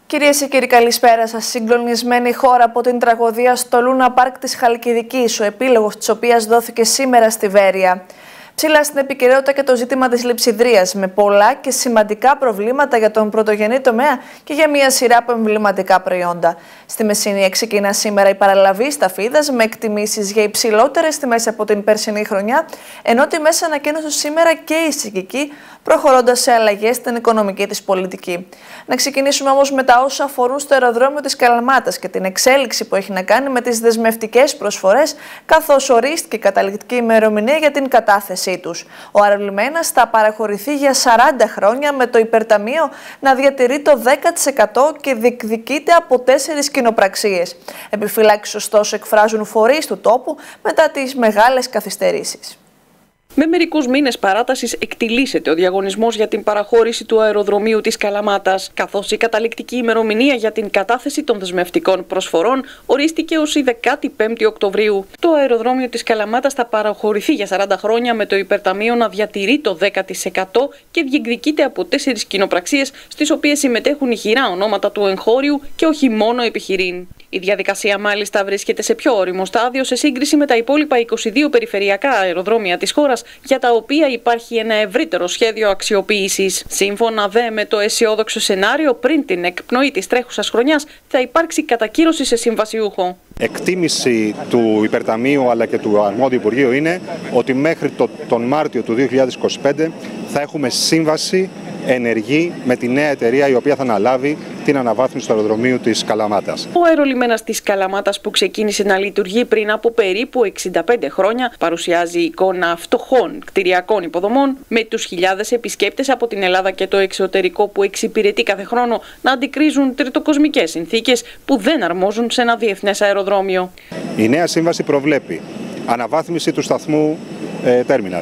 Κυρίες και κύριοι, καλησπέρα σας. Συγκλονισμένη χώρα από την τραγωδία στο Λούνα Πάρκ της Χαλκιδικής, ο επίλογος της οποίας δόθηκε σήμερα στη Βέρεια. Ψηλά στην επικαιρότητα και το ζήτημα της λειψιδρίας, με πολλά και σημαντικά προβλήματα για τον πρωτογενή τομέα και για μια σειρά από εμβληματικά προϊόντα. Στη Μεσσηνία ξεκινά σήμερα η παραλαβή σταφίδας με εκτιμήσεις για υψηλότερες τιμές από την περσινή χρονιά, ενώ τιμές ανακοίνωσε σήμερα και η Σικική, προχωρώντας σε αλλαγές στην οικονομική της πολιτική. Να ξεκινήσουμε όμως με τα όσα αφορούν στο αεροδρόμιο της Καλαμάτας και την εξέλιξη που έχει να κάνει με τις δεσμευτικές προσφορές, καθώς ορίστηκε η καταληκτική ημερομηνία για την κατάθεσή τους. Ο αερολιμένας θα παραχωρηθεί για 40 χρόνια, με το υπερταμείο να διατηρεί το 10% και διεκδικείται από 4 κοινοπραξίες. Επιφυλάξεις ωστόσο εκφράζουν φορείς του τόπου μετά τις μεγάλες καθυστερήσεις. Με μερικούς μήνες παράτασης εκτιλήσεται ο διαγωνισμός για την παραχώρηση του αεροδρομίου της Καλαμάτας, καθώς η καταληκτική ημερομηνία για την κατάθεση των δεσμευτικών προσφορών ορίστηκε ως η 15η Οκτωβρίου. Το αεροδρόμιο της Καλαμάτας θα παραχωρηθεί για 40 χρόνια, με το υπερταμείο να διατηρεί το 10% και διεκδικείται από 4 κοινοπραξίες, στις οποίες συμμετέχουν ηχηρά ονόματα του εγχώριου και όχι μόνο επιχειρήν. Η διαδικασία μάλιστα βρίσκεται σε πιο όριμο στάδιο σε σύγκριση με τα υπόλοιπα 22 περιφερειακά αεροδρόμια της χώρας, για τα οποία υπάρχει ένα ευρύτερο σχέδιο αξιοποίησης. Σύμφωνα δε με το αισιόδοξο σενάριο, πριν την εκπνοή της τρέχουσας χρονιάς θα υπάρξει κατακύρωση σε συμβασιούχο. Εκτίμηση του υπερταμείου αλλά και του αρμόδιου Υπουργείου είναι ότι μέχρι τον Μάρτιο του 2025 θα έχουμε σύμβαση ενεργή με τη νέα εταιρεία η οποία θα αναλάβει την αναβάθμιση του αεροδρομίου της Καλαμάτας. Ο αερολιμένας της Καλαμάτας, που ξεκίνησε να λειτουργεί πριν από περίπου 65 χρόνια, παρουσιάζει εικόνα φτωχών κτηριακών υποδομών, με τους χιλιάδες επισκέπτες από την Ελλάδα και το εξωτερικό που εξυπηρετεί κάθε χρόνο να αντικρίζουν τριτοκοσμικές συνθήκες που δεν αρμόζουν σε ένα διεθνές αεροδρόμιο. Η νέα σύμβαση προβλέπει αναβάθμιση του σταθμού Terminal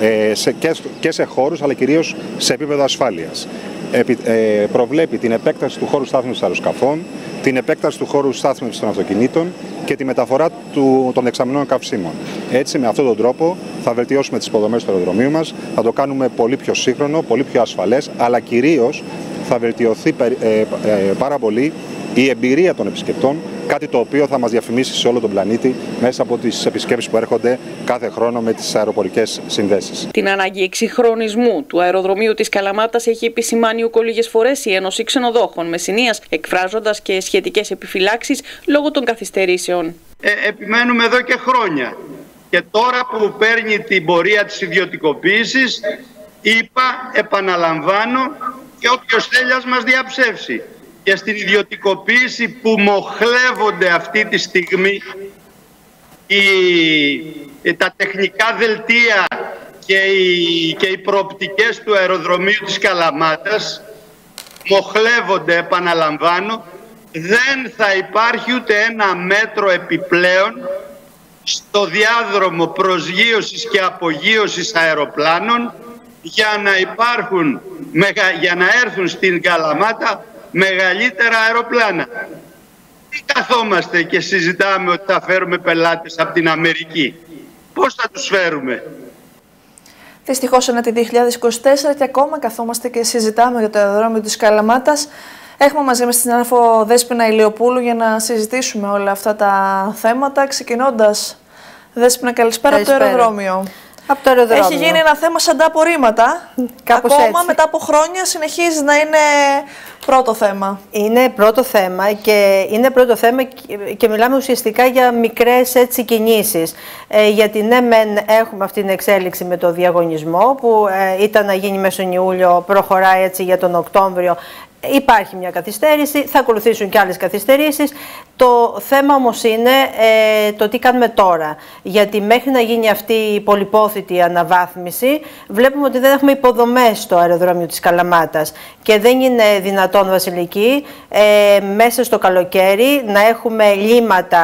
και σε χώρους αλλά κυρίως σε επίπεδο ασφάλειας. Προβλέπει την επέκταση του χώρου στάθμευσης αεροσκαφών, την επέκταση του χώρου στάθμευσης των αυτοκινήτων και τη μεταφορά των δεξαμενών καυσίμων. Έτσι, με αυτόν τον τρόπο θα βελτιώσουμε τις υποδομές του αεροδρομίου μας, θα το κάνουμε πολύ πιο σύγχρονο, πολύ πιο ασφαλές, αλλά κυρίως θα βελτιωθεί πάρα πολύ η εμπειρία των επισκεπτών, κάτι το οποίο θα μας διαφημίσει σε όλο τον πλανήτη μέσα από τις επισκέψεις που έρχονται κάθε χρόνο με τις αεροπορικές συνδέσεις. Την ανάγκη εξυγχρονισμού του αεροδρομίου της Καλαμάτας έχει επισημάνει λίγες φορές η Ένωση Ξενοδόχων Μεσσηνίας, εκφράζοντας και σχετικές επιφυλάξεις λόγω των καθυστερήσεων. Επιμένουμε εδώ και χρόνια. Και τώρα που παίρνει την πορεία της ιδιωτικοποίησης, είπα, επαναλαμβάνω, και όποιος θέλει ας μας διαψεύσει. Και στην ιδιωτικοποίηση που μοχλεύονται αυτή τη στιγμή τα τεχνικά δελτία και οι προοπτικές του αεροδρομίου της Καλαμάτας, μοχλεύονται, επαναλαμβάνω, δεν θα υπάρχει ούτε ένα μέτρο επιπλέον στο διάδρομο προσγείωσης και απογείωσης αεροπλάνων για να έρθουν στην Καλαμάτα μεγαλύτερα αεροπλάνα. Τι καθόμαστε και συζητάμε ότι θα φέρουμε πελάτες από την Αμερική? Πώς θα τους φέρουμε? Δυστυχώς είναι τη 2024 και ακόμα καθόμαστε και συζητάμε για το αεροδρόμιο της Καλαμάτας. Έχουμε μαζί μας την συνάδελφο Δέσποινα Ηλιοπούλου για να συζητήσουμε όλα αυτά τα θέματα. Ξεκινώντας, Δέσποινα, καλησπέρα από το αεροδρόμιο. Από το αεροδρόμιο. Έχει γίνει ένα θέμα σαν τα απορρίμματα. Κάπως ακόμα έτσι. μετά από χρόνια συνεχίζει να είναι πρώτο θέμα. Είναι πρώτο θέμα και μιλάμε ουσιαστικά για μικρές κινήσεις. Γιατί ναι, έχουμε αυτή την εξέλιξη με το διαγωνισμό που ήταν να γίνει μέσα τον Ιούλιο, προχωράει έτσι για τον Οκτώβριο. Υπάρχει μια καθυστέρηση, θα ακολουθήσουν και άλλες καθυστερήσεις. Το θέμα όμως είναι το τι κάνουμε τώρα. Γιατί μέχρι να γίνει αυτή η πολυπόθητη αναβάθμιση, βλέπουμε ότι δεν έχουμε υποδομές στο αεροδρόμιο της Καλαμάτας. Και δεν είναι δυνατόν, Βασιλική, μέσα στο καλοκαίρι να έχουμε λύματα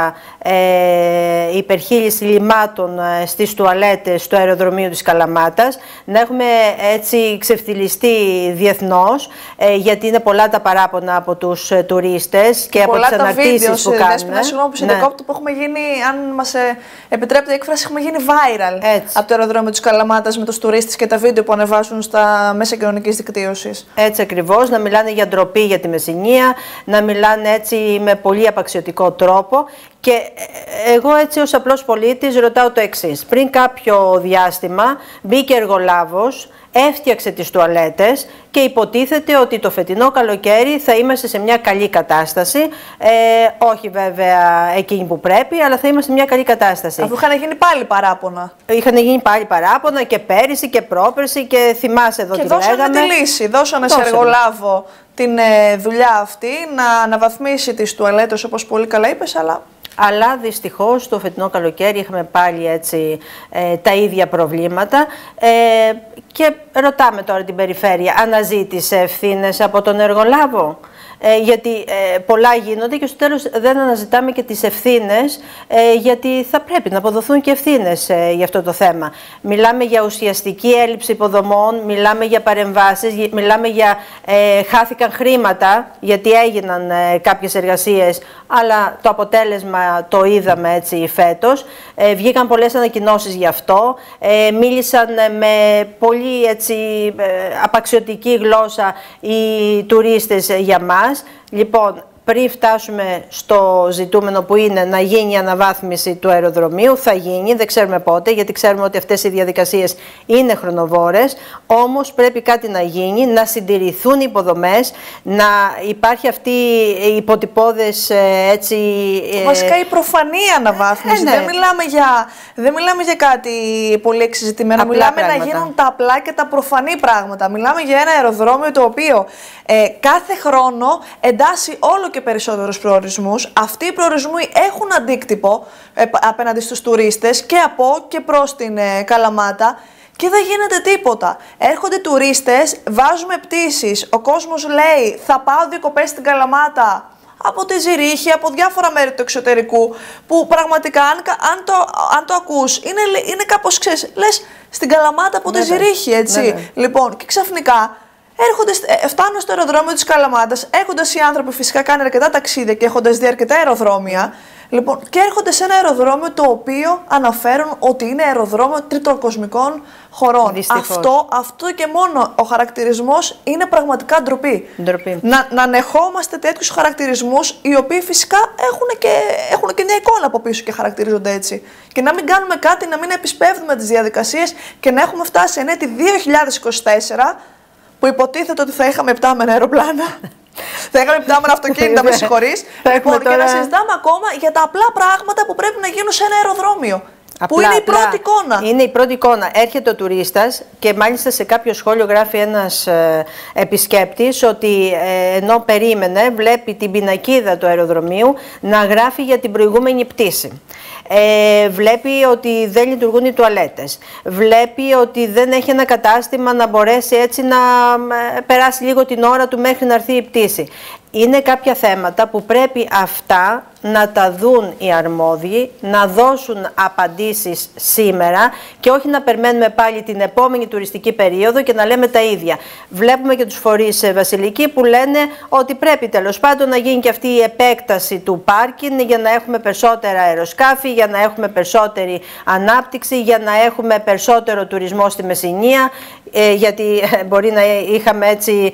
υπερχείληση λιμάτων στις τουαλέτες του αεροδρομίου της Καλαμάτας, να έχουμε έτσι ξεφτυλιστεί διεθνώς, γιατί είναι πολλά τα παράπονα από τους τουρίστες και από τις αναρτήσεις που κάνουν. Συγγνώμη που σε διακόπτω, που έχουμε γίνει, αν μας επιτρέπετε η έκφραση, έχουμε γίνει viral από το αεροδρόμιο της Καλαμάτας με τους τουρίστες και τα βίντεο που ανεβάζουν στα μέσα κοινωνικής δικτύωσης. Έτσι ακριβώς, να μιλάνε για ντροπή για τη Μεσσηνία, να μιλάνε έτσι με πολύ απαξιωτικό τρόπο. Και εγώ έτσι ως απλός πολίτης ρωτάω το εξής. Πριν κάποιο διάστημα μπήκε εργολάβος, έφτιαξε τις τουαλέτες και υποτίθεται ότι το φετινό καλοκαίρι θα είμαστε σε μια καλή κατάσταση. Όχι βέβαια εκείνη που πρέπει, αλλά θα είμαστε σε μια καλή κατάσταση. Αφού είχαν γίνει πάλι παράπονα. Είχαν γίνει πάλι παράπονα και πέρυσι και πρόπερσι και θυμάσαι εδώ τι λέγαμε. Και δώσανε τη λύση, δώσανε σε εργολάβο την δουλειά αυτή να αναβαθμίσει τις τουαλέτες όπως πολύ καλά είπες, αλλά δυστυχώς το φετινό καλοκαίρι είχαμε πάλι έτσι τα ίδια προβλήματα και ρωτάμε τώρα την περιφέρεια, αναζήτησε ευθύνες από τον εργολάβο? Γιατί πολλά γίνονται και στο τέλος δεν αναζητάμε και τις ευθύνες, γιατί θα πρέπει να αποδοθούν και ευθύνες για αυτό το θέμα. Μιλάμε για ουσιαστική έλλειψη υποδομών, μιλάμε για παρεμβάσεις, μιλάμε για χάθηκαν χρήματα, γιατί έγιναν κάποιες εργασίες, αλλά το αποτέλεσμα το είδαμε έτσι φέτος. Βγήκαν πολλές ανακοινώσεις γι' αυτό, μίλησαν με πολύ έτσι απαξιωτική γλώσσα οι τουρίστες για μας. Λοιπόν, πριν φτάσουμε στο ζητούμενο που είναι να γίνει η αναβάθμιση του αεροδρομίου, θα γίνει, δεν ξέρουμε πότε, γιατί ξέρουμε ότι αυτές οι διαδικασίες είναι χρονοβόρες, όμως πρέπει κάτι να γίνει, να συντηρηθούν οι υποδομές, να υπάρχει αυτή η υποτυπώδες έτσι... Βασικά η προφανή αναβάθμιση, ναι. δεν μιλάμε για κάτι πολύ εξεζητημένο, απλά μιλάμε πράγματα. Να γίνουν τα απλά και τα προφανή πράγματα. Μιλάμε για ένα αεροδρόμιο το οποίο κάθε χρόνο εντάσσει όλο και περισσότερους προορισμούς. Αυτοί οι προορισμοί έχουν αντίκτυπο απέναντι στους τουρίστες και από και προς την Καλαμάτα και δεν γίνεται τίποτα. Έρχονται τουρίστες, βάζουμε πτήσεις, ο κόσμος λέει θα πάω διακοπές στην Καλαμάτα από τη Ζηρίχη, από διάφορα μέρη του εξωτερικού, που πραγματικά αν το ακούς είναι κάπως, ξέρεις, λες στην Καλαμάτα από τη Ζηρίχη, έτσι. Λοιπόν, και ξαφνικά φτάνουν στο αεροδρόμιο της Καλαμάτας, έχοντας οι άνθρωποι φυσικά κάνει αρκετά ταξίδια και έχοντας δει αρκετά αεροδρόμια, λοιπόν, και έρχονται σε ένα αεροδρόμιο το οποίο αναφέρουν ότι είναι αεροδρόμιο τριτοκοσμικών χωρών. Αυτό και μόνο ο χαρακτηρισμός είναι πραγματικά ντροπή. Να ανεχόμαστε τέτοιους χαρακτηρισμούς, οι οποίοι φυσικά έχουν και μια εικόνα από πίσω και χαρακτηρίζονται έτσι. Και να μην κάνουμε κάτι, να μην επισπεύδουμε τις διαδικασίες και να έχουμε φτάσει εν έτη 2024, που υποτίθεται ότι θα είχαμε πτάμενα αεροπλάνα. Θα είχαμε πτάμενα αυτοκίνητα, με συγχωρείς. Λοιπόν, και να συζητάμε ακόμα για τα απλά πράγματα που πρέπει να γίνουν σε ένα αεροδρόμιο. Που είναι η πρώτη εικόνα. Είναι η πρώτη εικόνα. Έρχεται ο τουρίστας και μάλιστα σε κάποιο σχόλιο γράφει ένας επισκέπτης ότι ενώ περίμενε, βλέπει την πινακίδα του αεροδρομίου να γράφει για την προηγούμενη πτήση. Βλέπει ότι δεν λειτουργούν οι τουαλέτες. Βλέπει ότι δεν έχει ένα κατάστημα να μπορέσει έτσι να περάσει λίγο την ώρα του μέχρι να έρθει η πτήση. Είναι κάποια θέματα που πρέπει αυτά να τα δουν οι αρμόδιοι, να δώσουν απαντήσεις σήμερα και όχι να περιμένουμε πάλι την επόμενη τουριστική περίοδο και να λέμε τα ίδια. Βλέπουμε και τους φορείς, Βασιλική, που λένε ότι πρέπει τέλος πάντων να γίνει και αυτή η επέκταση του πάρκινγκ για να έχουμε περισσότερα αεροσκάφη, για να έχουμε περισσότερη ανάπτυξη, για να έχουμε περισσότερο τουρισμό στη Μεσσηνία, γιατί μπορεί να είχαμε έτσι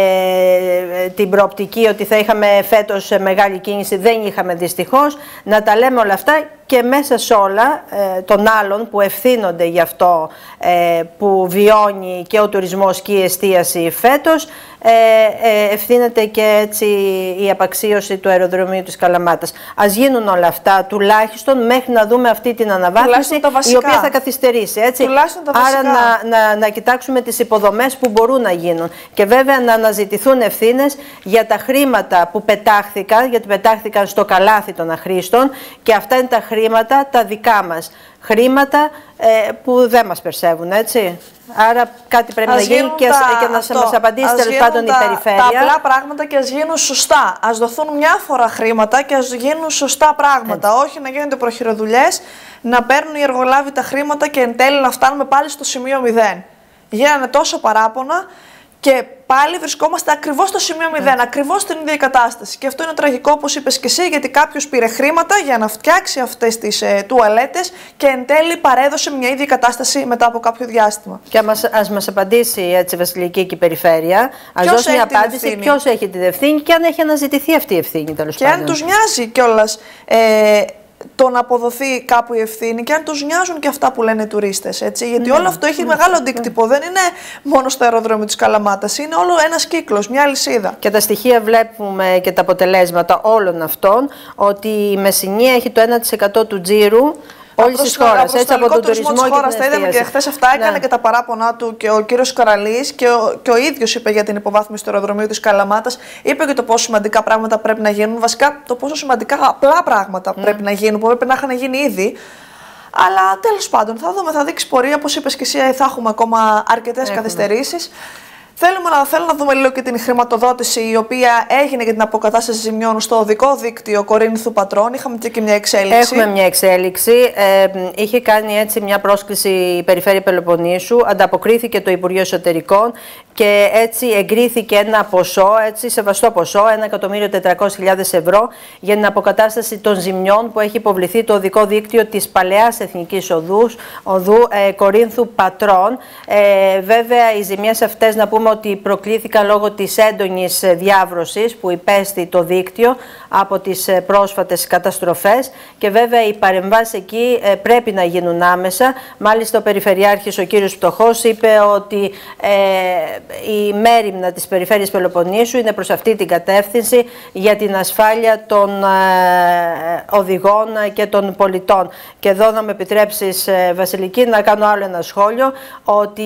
την προοπτική ότι θα είχαμε φέτος μεγάλη κίνηση, δεν είχαμε δυστυχώς. Να τα λέμε όλα αυτά και μέσα σε όλα των άλλων που ευθύνονται γι' αυτό που βιώνει και ο τουρισμός και η εστίαση φέτος, ευθύνεται και έτσι η απαξίωση του αεροδρομίου της Καλαμάτας. Ας γίνουν όλα αυτά τουλάχιστον μέχρι να δούμε αυτή την αναβάθμιση, η οποία θα καθυστερήσει. Έτσι. Άρα να κοιτάξουμε τις υποδομές που μπορούν να γίνουν και βέβαια να αναζητηθούν ευθύνες για τα χρήματα που πετάχθηκαν, γιατί πετάχθηκαν στο καλάθι των αχρήστων, και αυτά είναι τα χρήματα χρήματα τα δικά μας. Χρήματα που δεν μας περσεύουν, έτσι. Άρα κάτι πρέπει να γίνει και να μας απαντήσει τέλος πάντων η περιφέρεια. Τα απλά πράγματα και ας γίνουν σωστά. Ας δοθούν μια φορά χρήματα και ας γίνουν σωστά πράγματα. Έτσι. Όχι να γίνονται προχειροδουλειές, να παίρνουν οι εργολάβοι τα χρήματα και εν τέλει να φτάνουμε πάλι στο σημείο 0. Γίνανε τόσο παράπονα. Και πάλι βρισκόμαστε ακριβώς στο σημείο 0, ακριβώς στην ίδια κατάσταση. Και αυτό είναι τραγικό, όπως είπες και εσύ, γιατί κάποιος πήρε χρήματα για να φτιάξει αυτές τις τουαλέτες και εν τέλει παρέδωσε μια ίδια κατάσταση μετά από κάποιο διάστημα. Και ας μας απαντήσει έτσι η Βασιλική και η Περιφέρεια, ας δώσει μια απάντηση ποιος έχει την ευθύνη και αν έχει αναζητηθεί αυτή η ευθύνη τέλος πάντων. Και αν τους νοιάζει κιόλας το να αποδοθεί κάπου η ευθύνη και αν τους νοιάζουν και αυτά που λένε οι τουρίστες. Έτσι, γιατί όλο αυτό έχει μεγάλο αντίκτυπο. Δεν είναι μόνο στο αεροδρόμιο της Καλαμάτας, είναι όλο ένας κύκλος, μια αλυσίδα. Και τα στοιχεία βλέπουμε και τα αποτελέσματα όλων αυτών, ότι η Μεσσηνή έχει το 1% του τζίρου όλης της χώρας, έτσι, από τον τουρισμό και την εστίαση. Τα είδαμε και χθες αυτά, έκανε και τα παράπονά του και ο κύριος Καραλής και ο ίδιος είπε για την υποβάθμιση του αεροδρομίου της Καλαμάτας. Είπε και το πόσο σημαντικά πράγματα πρέπει να γίνουν, βασικά το πόσο σημαντικά απλά πράγματα πρέπει να γίνουν, που πρέπει να είχαν γίνει ήδη. Αλλά τέλος πάντων, θα δούμε, θα δείξει πορεία. Όπως είπες και εσύ, θα έχουμε ακόμα αρκετές καθυστερήσεις. Θέλω να δούμε λίγο και την χρηματοδότηση η οποία έγινε για την αποκατάσταση ζημιών στο οδικό δίκτυο Κορίνθου Πατρών. Είχαμε και μια εξέλιξη. Έχουμε μια εξέλιξη. Είχε κάνει έτσι μια πρόσκληση η Περιφέρεια Πελοποννήσου, ανταποκρίθηκε το Υπουργείο Εσωτερικών και έτσι εγκρίθηκε ένα ποσό, έτσι, σεβαστό ποσό, 1.400.000 ευρώ για την αποκατάσταση των ζημιών που έχει υποβληθεί το οδικό δίκτυο της παλαιάς Εθνικής Οδού Κορίνθου Πατρών. Βέβαια, οι ζημιές αυτές να πούμε ότι προκλήθηκαν λόγω της έντονης διάβρωσης που υπέστη το δίκτυο από τις πρόσφατες καταστροφές και βέβαια οι παρεμβάσεις εκεί πρέπει να γίνουν άμεσα. Μάλιστα ο Περιφερειάρχης, ο κύριος Πτωχός, είπε ότι η μέριμνα της Περιφέρειας Πελοποννήσου είναι προς αυτή την κατεύθυνση για την ασφάλεια των οδηγών και των πολιτών. Και εδώ να με επιτρέψεις, Βασιλική, να κάνω άλλο ένα σχόλιο, ότι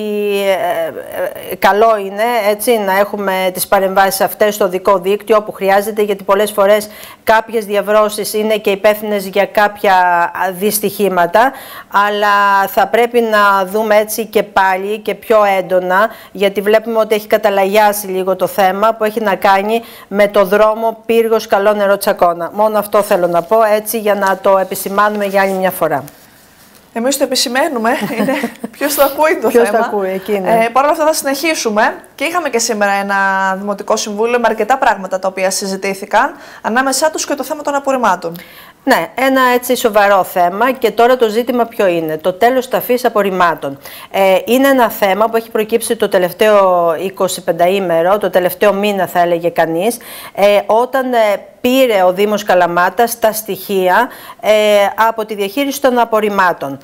καλό είναι έτσι, να έχουμε τις παρεμβάσεις αυτές στο οδικό δίκτυο όπου χρειάζεται, γιατί πολλές φορές κάποιες διαβρώσεις είναι και υπεύθυνες για κάποια δυστυχήματα, αλλά θα πρέπει να δούμε έτσι και πάλι και πιο έντονα, γιατί βλέπουμε ότι έχει καταλαγιάσει λίγο το θέμα που έχει να κάνει με το δρόμο Πύργος Καλό Νερό Τσακώνα. Μόνο αυτό θέλω να πω έτσι για να το επισημάνουμε για άλλη μια φορά. Εμείς το επισημαίνουμε, είναι ποιος το ακούει το θέμα. Ποιος το ακούει, εκείνη. Παρ' όλα αυτά θα συνεχίσουμε και είχαμε και σήμερα ένα Δημοτικό Συμβούλιο με αρκετά πράγματα τα οποία συζητήθηκαν, ανάμεσά τους και το θέμα των απορριμμάτων. Ναι, ένα έτσι σοβαρό θέμα και τώρα το ζήτημα ποιο είναι, το τέλος ταφής απορριμμάτων. Είναι ένα θέμα που έχει προκύψει το τελευταίο 25ήμερο, το τελευταίο μήνα θα έλεγε κανείς, όταν πήρε ο Δήμος Καλαμάτας τα στοιχεία από τη διαχείριση των απορριμμάτων.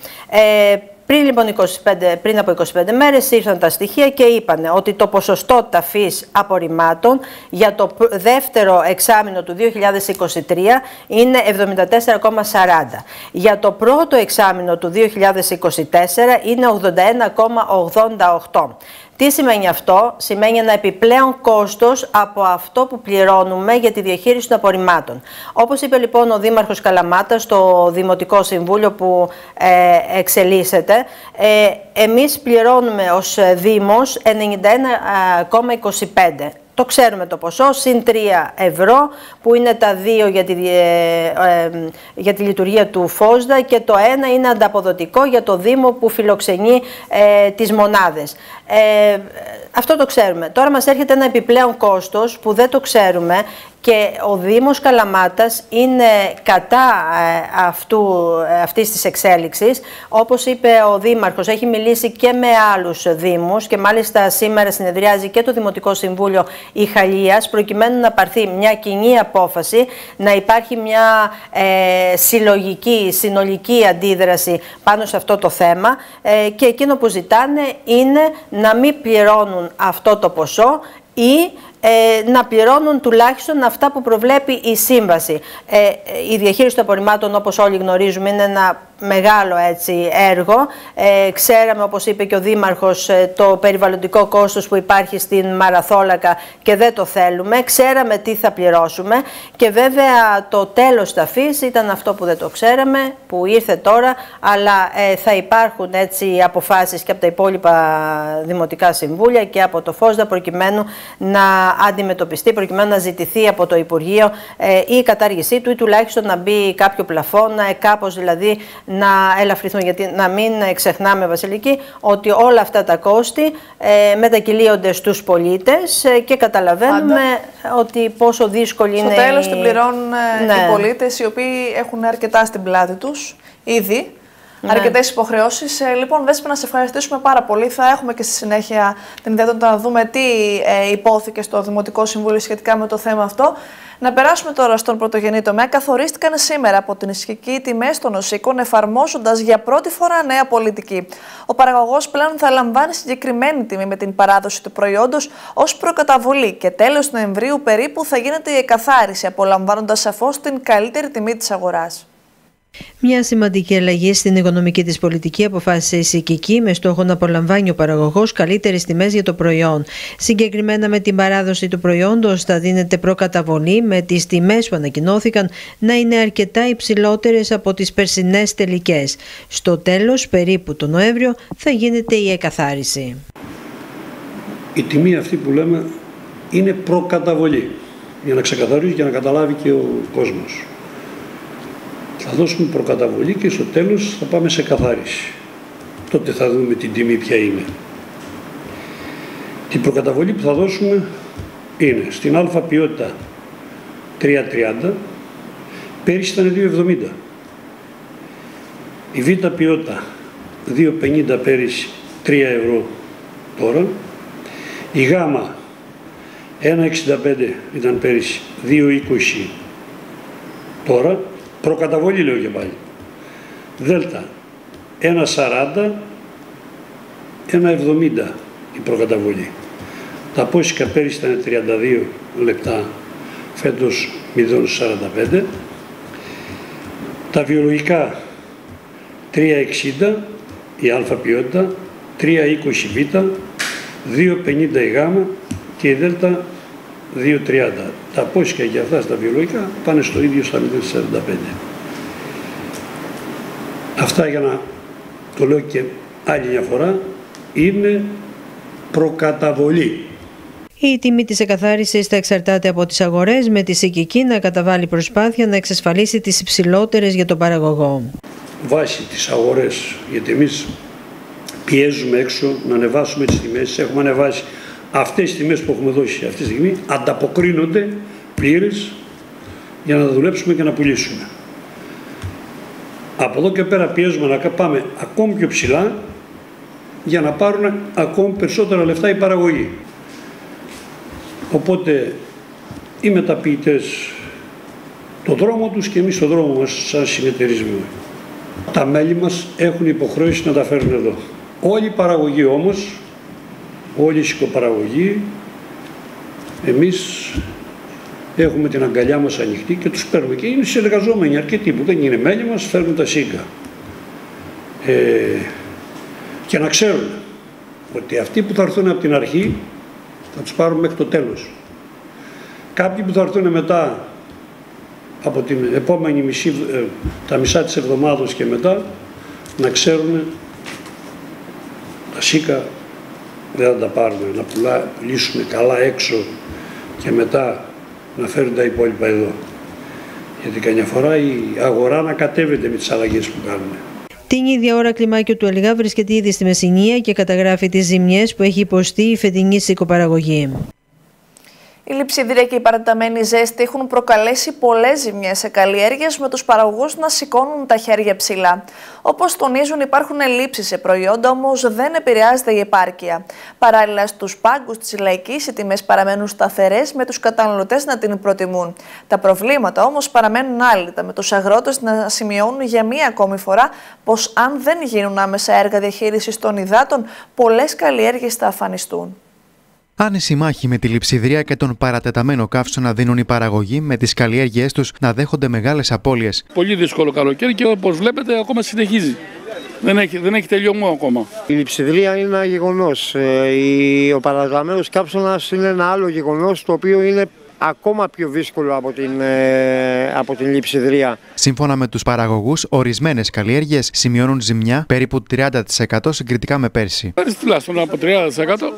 Πριν από 25 μέρες ήρθαν τα στοιχεία και είπαν ότι το ποσοστό ταφής απορριμμάτων για το δεύτερο εξάμηνο του 2023 είναι 74,40. Για το πρώτο εξάμηνο του 2024 είναι 81,88. Τι σημαίνει αυτό? Σημαίνει ένα επιπλέον κόστος από αυτό που πληρώνουμε για τη διαχείριση των απορριμμάτων. Όπως είπε λοιπόν ο Δήμαρχος Καλαμάτας στο Δημοτικό Συμβούλιο που εξελίσσεται, εμείς πληρώνουμε ως Δήμος 91,25. Το ξέρουμε το ποσό, συν 3 ευρώ που είναι τα 2 για τη λειτουργία του ΦΟΣΔΑ και το 1 είναι ανταποδοτικό για το Δήμο που φιλοξενεί τις μονάδες. Αυτό το ξέρουμε. Τώρα μας έρχεται ένα επιπλέον κόστος που δεν το ξέρουμε και ο Δήμος Καλαμάτας είναι κατά αυτής της εξέλιξης. Όπως είπε ο Δήμαρχος, έχει μιλήσει και με άλλους δήμους και μάλιστα σήμερα συνεδριάζει και το Δημοτικό Συμβούλιο Ιχαλίας προκειμένου να πάρθει μια κοινή απόφαση, να υπάρχει μια συνολική αντίδραση πάνω σε αυτό το θέμα και εκείνο που ζητάνε είναι να μην πληρώνουν αυτό το ποσό ή να πληρώνουν τουλάχιστον αυτά που προβλέπει η σύμβαση. Η διαχείριση των απορριμμάτων, όπως όλοι γνωρίζουμε, είναι ένα μεγάλο έργο. Ξέραμε, όπως είπε και ο Δήμαρχος, το περιβαλλοντικό κόστος που υπάρχει στην Μαραθόλακα και δεν το θέλουμε. Ξέραμε τι θα πληρώσουμε και βέβαια το τέλος ταφής ήταν αυτό που δεν το ξέραμε, που ήρθε τώρα, αλλά θα υπάρχουν αποφάσεις και από τα υπόλοιπα δημοτικά συμβούλια και από το ΦΟΣΔΑ προκειμένου να αντιμετωπιστεί, προκειμένου να ζητηθεί από το Υπουργείο η κατάργησή του ή τουλάχιστον να μπει κάποιο πλαφόν, κάπως δηλαδή να ελαφρυθούν. Γιατί να μην ξεχνάμε, Βασιλική, ότι όλα αυτά τα κόστη μετακυλίονται στους πολίτες και καταλαβαίνουμε ότι πόσο δύσκολη είναι. Στο τέλος την πληρώνουν οι πολίτες, οι οποίοι έχουν αρκετά στην πλάτη τους ήδη. Αρκετές υποχρεώσεις. Λοιπόν, Δέσποινα, να σε ευχαριστήσουμε πάρα πολύ. Θα έχουμε και στη συνέχεια την ιδέα να δούμε τι υπόθηκε στο Δημοτικό Συμβούλιο σχετικά με το θέμα αυτό. Να περάσουμε τώρα στον πρωτογενή τομέα. Καθορίστηκαν σήμερα από την ισχυκή τιμές των οσίκων, εφαρμόζοντας για πρώτη φορά νέα πολιτική. Ο παραγωγός πλέον θα λαμβάνει συγκεκριμένη τιμή με την παράδοση του προϊόντος ως προκαταβολή και τέλος Νοεμβρίου περίπου θα γίνεται η εκαθάριση, απολαμβάνοντας σαφώς την καλύτερη τιμή της αγοράς. Μια σημαντική αλλαγή στην οικονομική της πολιτική αποφάσισε η ΣΥΚΙΚΗ με στόχο να απολαμβάνει ο παραγωγός καλύτερες τιμές για το προϊόν. Συγκεκριμένα με την παράδοση του προϊόντος θα δίνεται προκαταβολή με τις τιμές που ανακοινώθηκαν να είναι αρκετά υψηλότερες από τις περσινές τελικές. Στο τέλος, περίπου το Νοέμβριο, θα γίνεται η εκαθάριση. Η τιμή αυτή που λέμε είναι προκαταβολή, για να ξεκαθαρίσει και να καταλάβει και ο κόσμος. Θα δώσουμε προκαταβολή και στο τέλος θα πάμε σε καθάριση. Τότε θα δούμε την τιμή ποια είναι. Την προκαταβολή που θα δώσουμε είναι στην Α ποιότητα 3,30, πέρυσι ήταν 2,70. Η Β ποιότητα 2,50 πέρυσι, 3 ευρώ τώρα. Η Γ 1,65 ήταν πέρυσι, 2,20 τώρα. Προκαταβολή λέω και πάλι. Δέλτα 1,40, 1,70 η προκαταβολή. Τα πόσικα πέρυσι ήταν 32 λεπτά, φέτος 0,45. Τα βιολογικά 3,60 η Α ποιότητα, 3,20 Β, 2,50 η Γ και η Δέλτα 2,30. Τα πόσικα και αυτά στα βιολογικά πάνε στο ίδιο στα 0,45. Αυτά, για να το λέω και άλλη μια φορά, είναι προκαταβολή. Η τιμή της εκαθάρισης θα εξαρτάται από τις αγορές, με τη ΣΥΚΙΚΗ να καταβάλει προσπάθεια να εξασφαλίσει τις υψηλότερες για τον παραγωγό. Βάσει τις αγορές, γιατί εμείς πιέζουμε έξω να ανεβάσουμε τις τιμές, έχουμε ανεβάσει. Αυτές οι τιμές που έχουμε δώσει αυτή τη στιγμή ανταποκρίνονται πλήρες για να δουλέψουμε και να πουλήσουμε. Από εδώ και πέρα πιέζουμε να πάμε ακόμη πιο ψηλά για να πάρουν ακόμη περισσότερα λεφτά οι παραγωγοί. Οπότε οι μεταποιητές το δρόμο τους και εμείς το δρόμο μας σαν συνεταιρισμό. Τα μέλη μας έχουν υποχρέωση να τα φέρουν εδώ. Όλοι οι παραγωγοί όμως, όλοι οι σικοπαραγωγοί, εμείς έχουμε την αγκαλιά μας ανοιχτή και τους παίρνουμε. Και είναι συνεργαζόμενοι αρκετοί που δεν είναι μέλη μας, φέρνουν τα σίγκα. Και να ξέρουν ότι αυτοί που θα έρθουν από την αρχή θα τους πάρουν μέχρι το τέλος. Κάποιοι που θα έρθουν μετά από την επόμενη τα μισά της εβδομάδας και μετά, να ξέρουν τα σίκα δεν θα τα πάρουμε, να πουλήσουμε καλά έξω και μετά να φέρουν τα υπόλοιπα εδώ. Γιατί καμιά φορά η αγορά ανακατεύεται με τις αλλαγές που κάνουμε. Την ίδια ώρα κλιμάκιο του Ελγά βρίσκεται ήδη στη Μεσσηνία και καταγράφει τις ζημιές που έχει υποστεί η φετινή σικοπαραγωγή. Η λειψιδρία και η παρατεταμένη ζέστη έχουν προκαλέσει πολλές ζημιές σε καλλιέργειες, με τους παραγωγούς να σηκώνουν τα χέρια ψηλά. Όπως τονίζουν, υπάρχουν ελλείψεις σε προϊόντα, όμως δεν επηρεάζεται η επάρκεια. Παράλληλα, στους πάγκους της λαϊκής οι τιμές παραμένουν σταθερές, με τους καταναλωτές να την προτιμούν. Τα προβλήματα όμως παραμένουν άλυτα, με τους αγρότες να σημειώνουν για μία ακόμη φορά πως αν δεν γίνουν άμεσα έργα διαχείρισης των υδάτων, πολλές καλλιέργειες θα αφανιστούν. Άνηση μάχη με τη λειψιδρία και τον παρατεταμένο καύσωνα δίνουν οι παραγωγοί με τις καλλιέργειές τους να δέχονται μεγάλες απώλειες. Πολύ δύσκολο καλοκαίρι και όπως βλέπετε ακόμα συνεχίζει. Δεν έχει τελειωμό ακόμα. Η λειψιδρία είναι ένα γεγονός. Ο παρατεταμένος καύσωνας είναι ένα άλλο γεγονός, το οποίο είναι ακόμα πιο δύσκολο από την λειψιδρία. Σύμφωνα με τους παραγωγούς, ορισμένες καλλιέργειες σημειώνουν ζημιά περίπου 30% συγκριτικά με πέρσι. Πέρσι τουλάχιστον από 30%.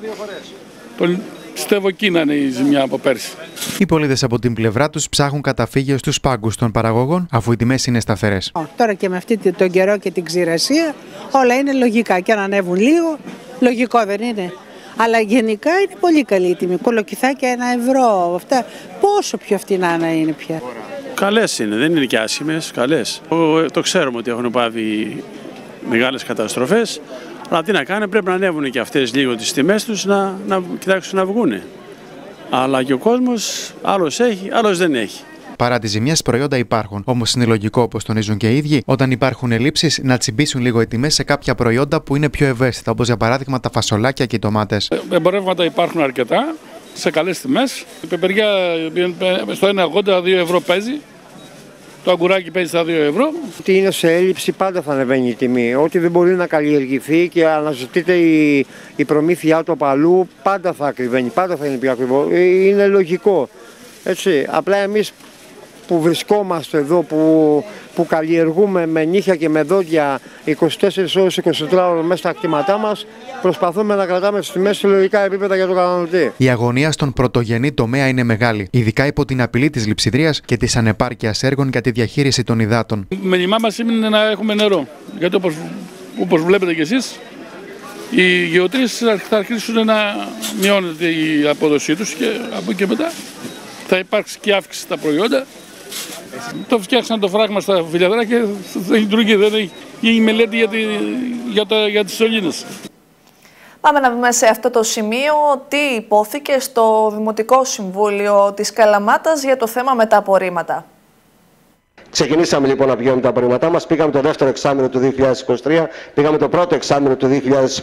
Πιστεύω εκεί να είναι η ζημιά από πέρσι. Οι πολίτες από την πλευρά τους ψάχνουν καταφύγιο στους πάγκους των παραγωγών, αφού οι τιμές είναι σταθερές. Τώρα και με αυτή τον καιρό και την ξηρασία, όλα είναι λογικά. Και αν ανέβουν λίγο, λογικό δεν είναι. Αλλά γενικά είναι πολύ καλή η τιμή. Κολοκυθάκια 1 ευρώ. Αυτά πόσο πιο φτηνά να είναι πια. Καλές είναι, δεν είναι και άσχημες, καλές. Το ξέρουμε ότι έχουν πάθει μεγάλες καταστροφές. Αλλά τι να κάνουν, πρέπει να ανέβουν και αυτές λίγο τις τιμές τους να κοιτάξουν να βγούνε. Αλλά και ο κόσμος άλλος έχει, άλλος δεν έχει. Παρά τις ζημιές, προϊόντα υπάρχουν. Όμως είναι λογικό, όπως τονίζουν και οι ίδιοι, όταν υπάρχουν ελλείψεις, να τσιμπήσουν λίγο οι τιμές σε κάποια προϊόντα που είναι πιο ευαίσθητα, όπως για παράδειγμα τα φασολάκια και οι ντομάτες. Εμπορεύματα υπάρχουν αρκετά, σε καλές τιμές. Η πεπεριά στο 1,80 2 ευρώ παίζει. Το αγκουράκι παίζει στα 2 ευρώ. Ότι είναι σε έλλειψη, πάντα θα ανεβαίνει η τιμή. Ό,τι δεν μπορεί να καλλιεργηθεί και αναζητείται η προμήθειά του από αλλού, πάντα θα ακριβένει, πάντα θα είναι πιο ακριβό. Είναι λογικό. Έτσι. Απλά εμείς που βρισκόμαστε εδώ, που καλλιεργούμε με νύχια και με δόντια 24 ώρες, 24 ώρες μέσα στα κτήματά μας, προσπαθούμε να κρατάμε τις τιμές σε λογικά επίπεδα για τον καταναλωτή. Η αγωνία στον πρωτογενή τομέα είναι μεγάλη, ειδικά υπό την απειλή της λειψιδρίας και της ανεπάρκειας έργων για τη διαχείριση των υδάτων. Μήνυμά μας είναι να έχουμε νερό. Γιατί όπως βλέπετε κι εσείς, οι γεωτρήσεις θα αρχίσουν να μειώνεται η απόδοσή τους και από εκεί μετά θα υπάρξει και αύξηση στα προϊόντα. Το φτιάξαν το φράγμα στα φιλιαδράκια, δεν λειτουργεί, δεν έχει γίνει μελέτη για τις σωλήνες. Πάμε να δούμε σε αυτό το σημείο τι υπόθηκε στο Δημοτικό Συμβούλιο της Καλαμάτας για το θέμα με τα απορρίμματα. Ξεκινήσαμε λοιπόν να πηγαίνουμε τα απορρίμματά μας, πήγαμε το δεύτερο εξάμηνο του 2023, πήγαμε το πρώτο εξάμηνο του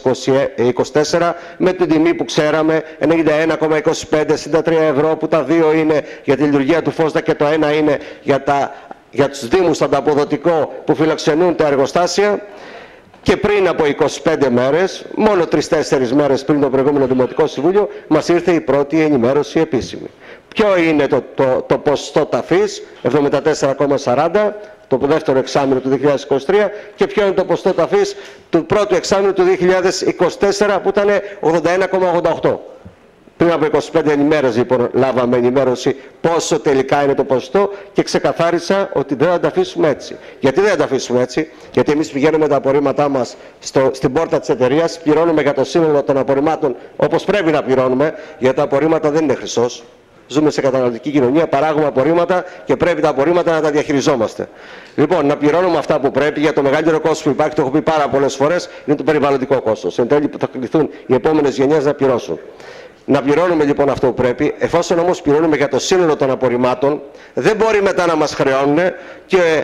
2024 με την τιμή που ξέραμε, 91,25-63 ευρώ, που τα δύο είναι για τη λειτουργία του Φώστα και το ένα είναι για τους Δήμους ανταποδοτικό που φιλοξενούν τα εργοστάσια. Και πριν από 25 μέρες, μόνο 3-4 μέρες πριν το προηγούμενο Δημοτικό Συμβούλιο, μας ήρθε η πρώτη ενημέρωση επίσημη. Ποιο είναι το ποσοστό ταφής, 74,40, το δεύτερο εξάμηνο του 2023, και ποιο είναι το ποσοστό ταφής του πρώτου εξάμηνου του 2024, που ήταν 81,88. Πριν από 25 ημέρες λοιπόν λάβαμε ενημέρωση πόσο τελικά είναι το ποσοστό και ξεκαθάρισα ότι δεν θα τα αφήσουμε έτσι. Γιατί δεν θα τα αφήσουμε έτσι? Γιατί εμείς πηγαίνουμε τα απορρίμματά μας στην πόρτα της εταιρείας, πληρώνουμε για το σύνολο των απορριμμάτων όπως πρέπει να πληρώνουμε, γιατί τα απορρίμματα δεν είναι χρυσός. Ζούμε σε καταναλωτική κοινωνία, παράγουμε απορρίμματα και πρέπει τα απορρίμματα να τα διαχειριζόμαστε. Λοιπόν, να πληρώνουμε αυτά που πρέπει, για το μεγαλύτερο κόστος που υπάρχει, το έχω πει πάρα πολλές φορές, είναι το περιβαλλοντικό κόστος. Εν τέλει που θα κληθούν οι επόμενες γενιές να πληρώσουν. Να πληρώνουμε λοιπόν αυτό που πρέπει. Εφόσον όμως πληρώνουμε για το σύνολο των απορριμμάτων, δεν μπορεί μετά να μας χρεώνουν και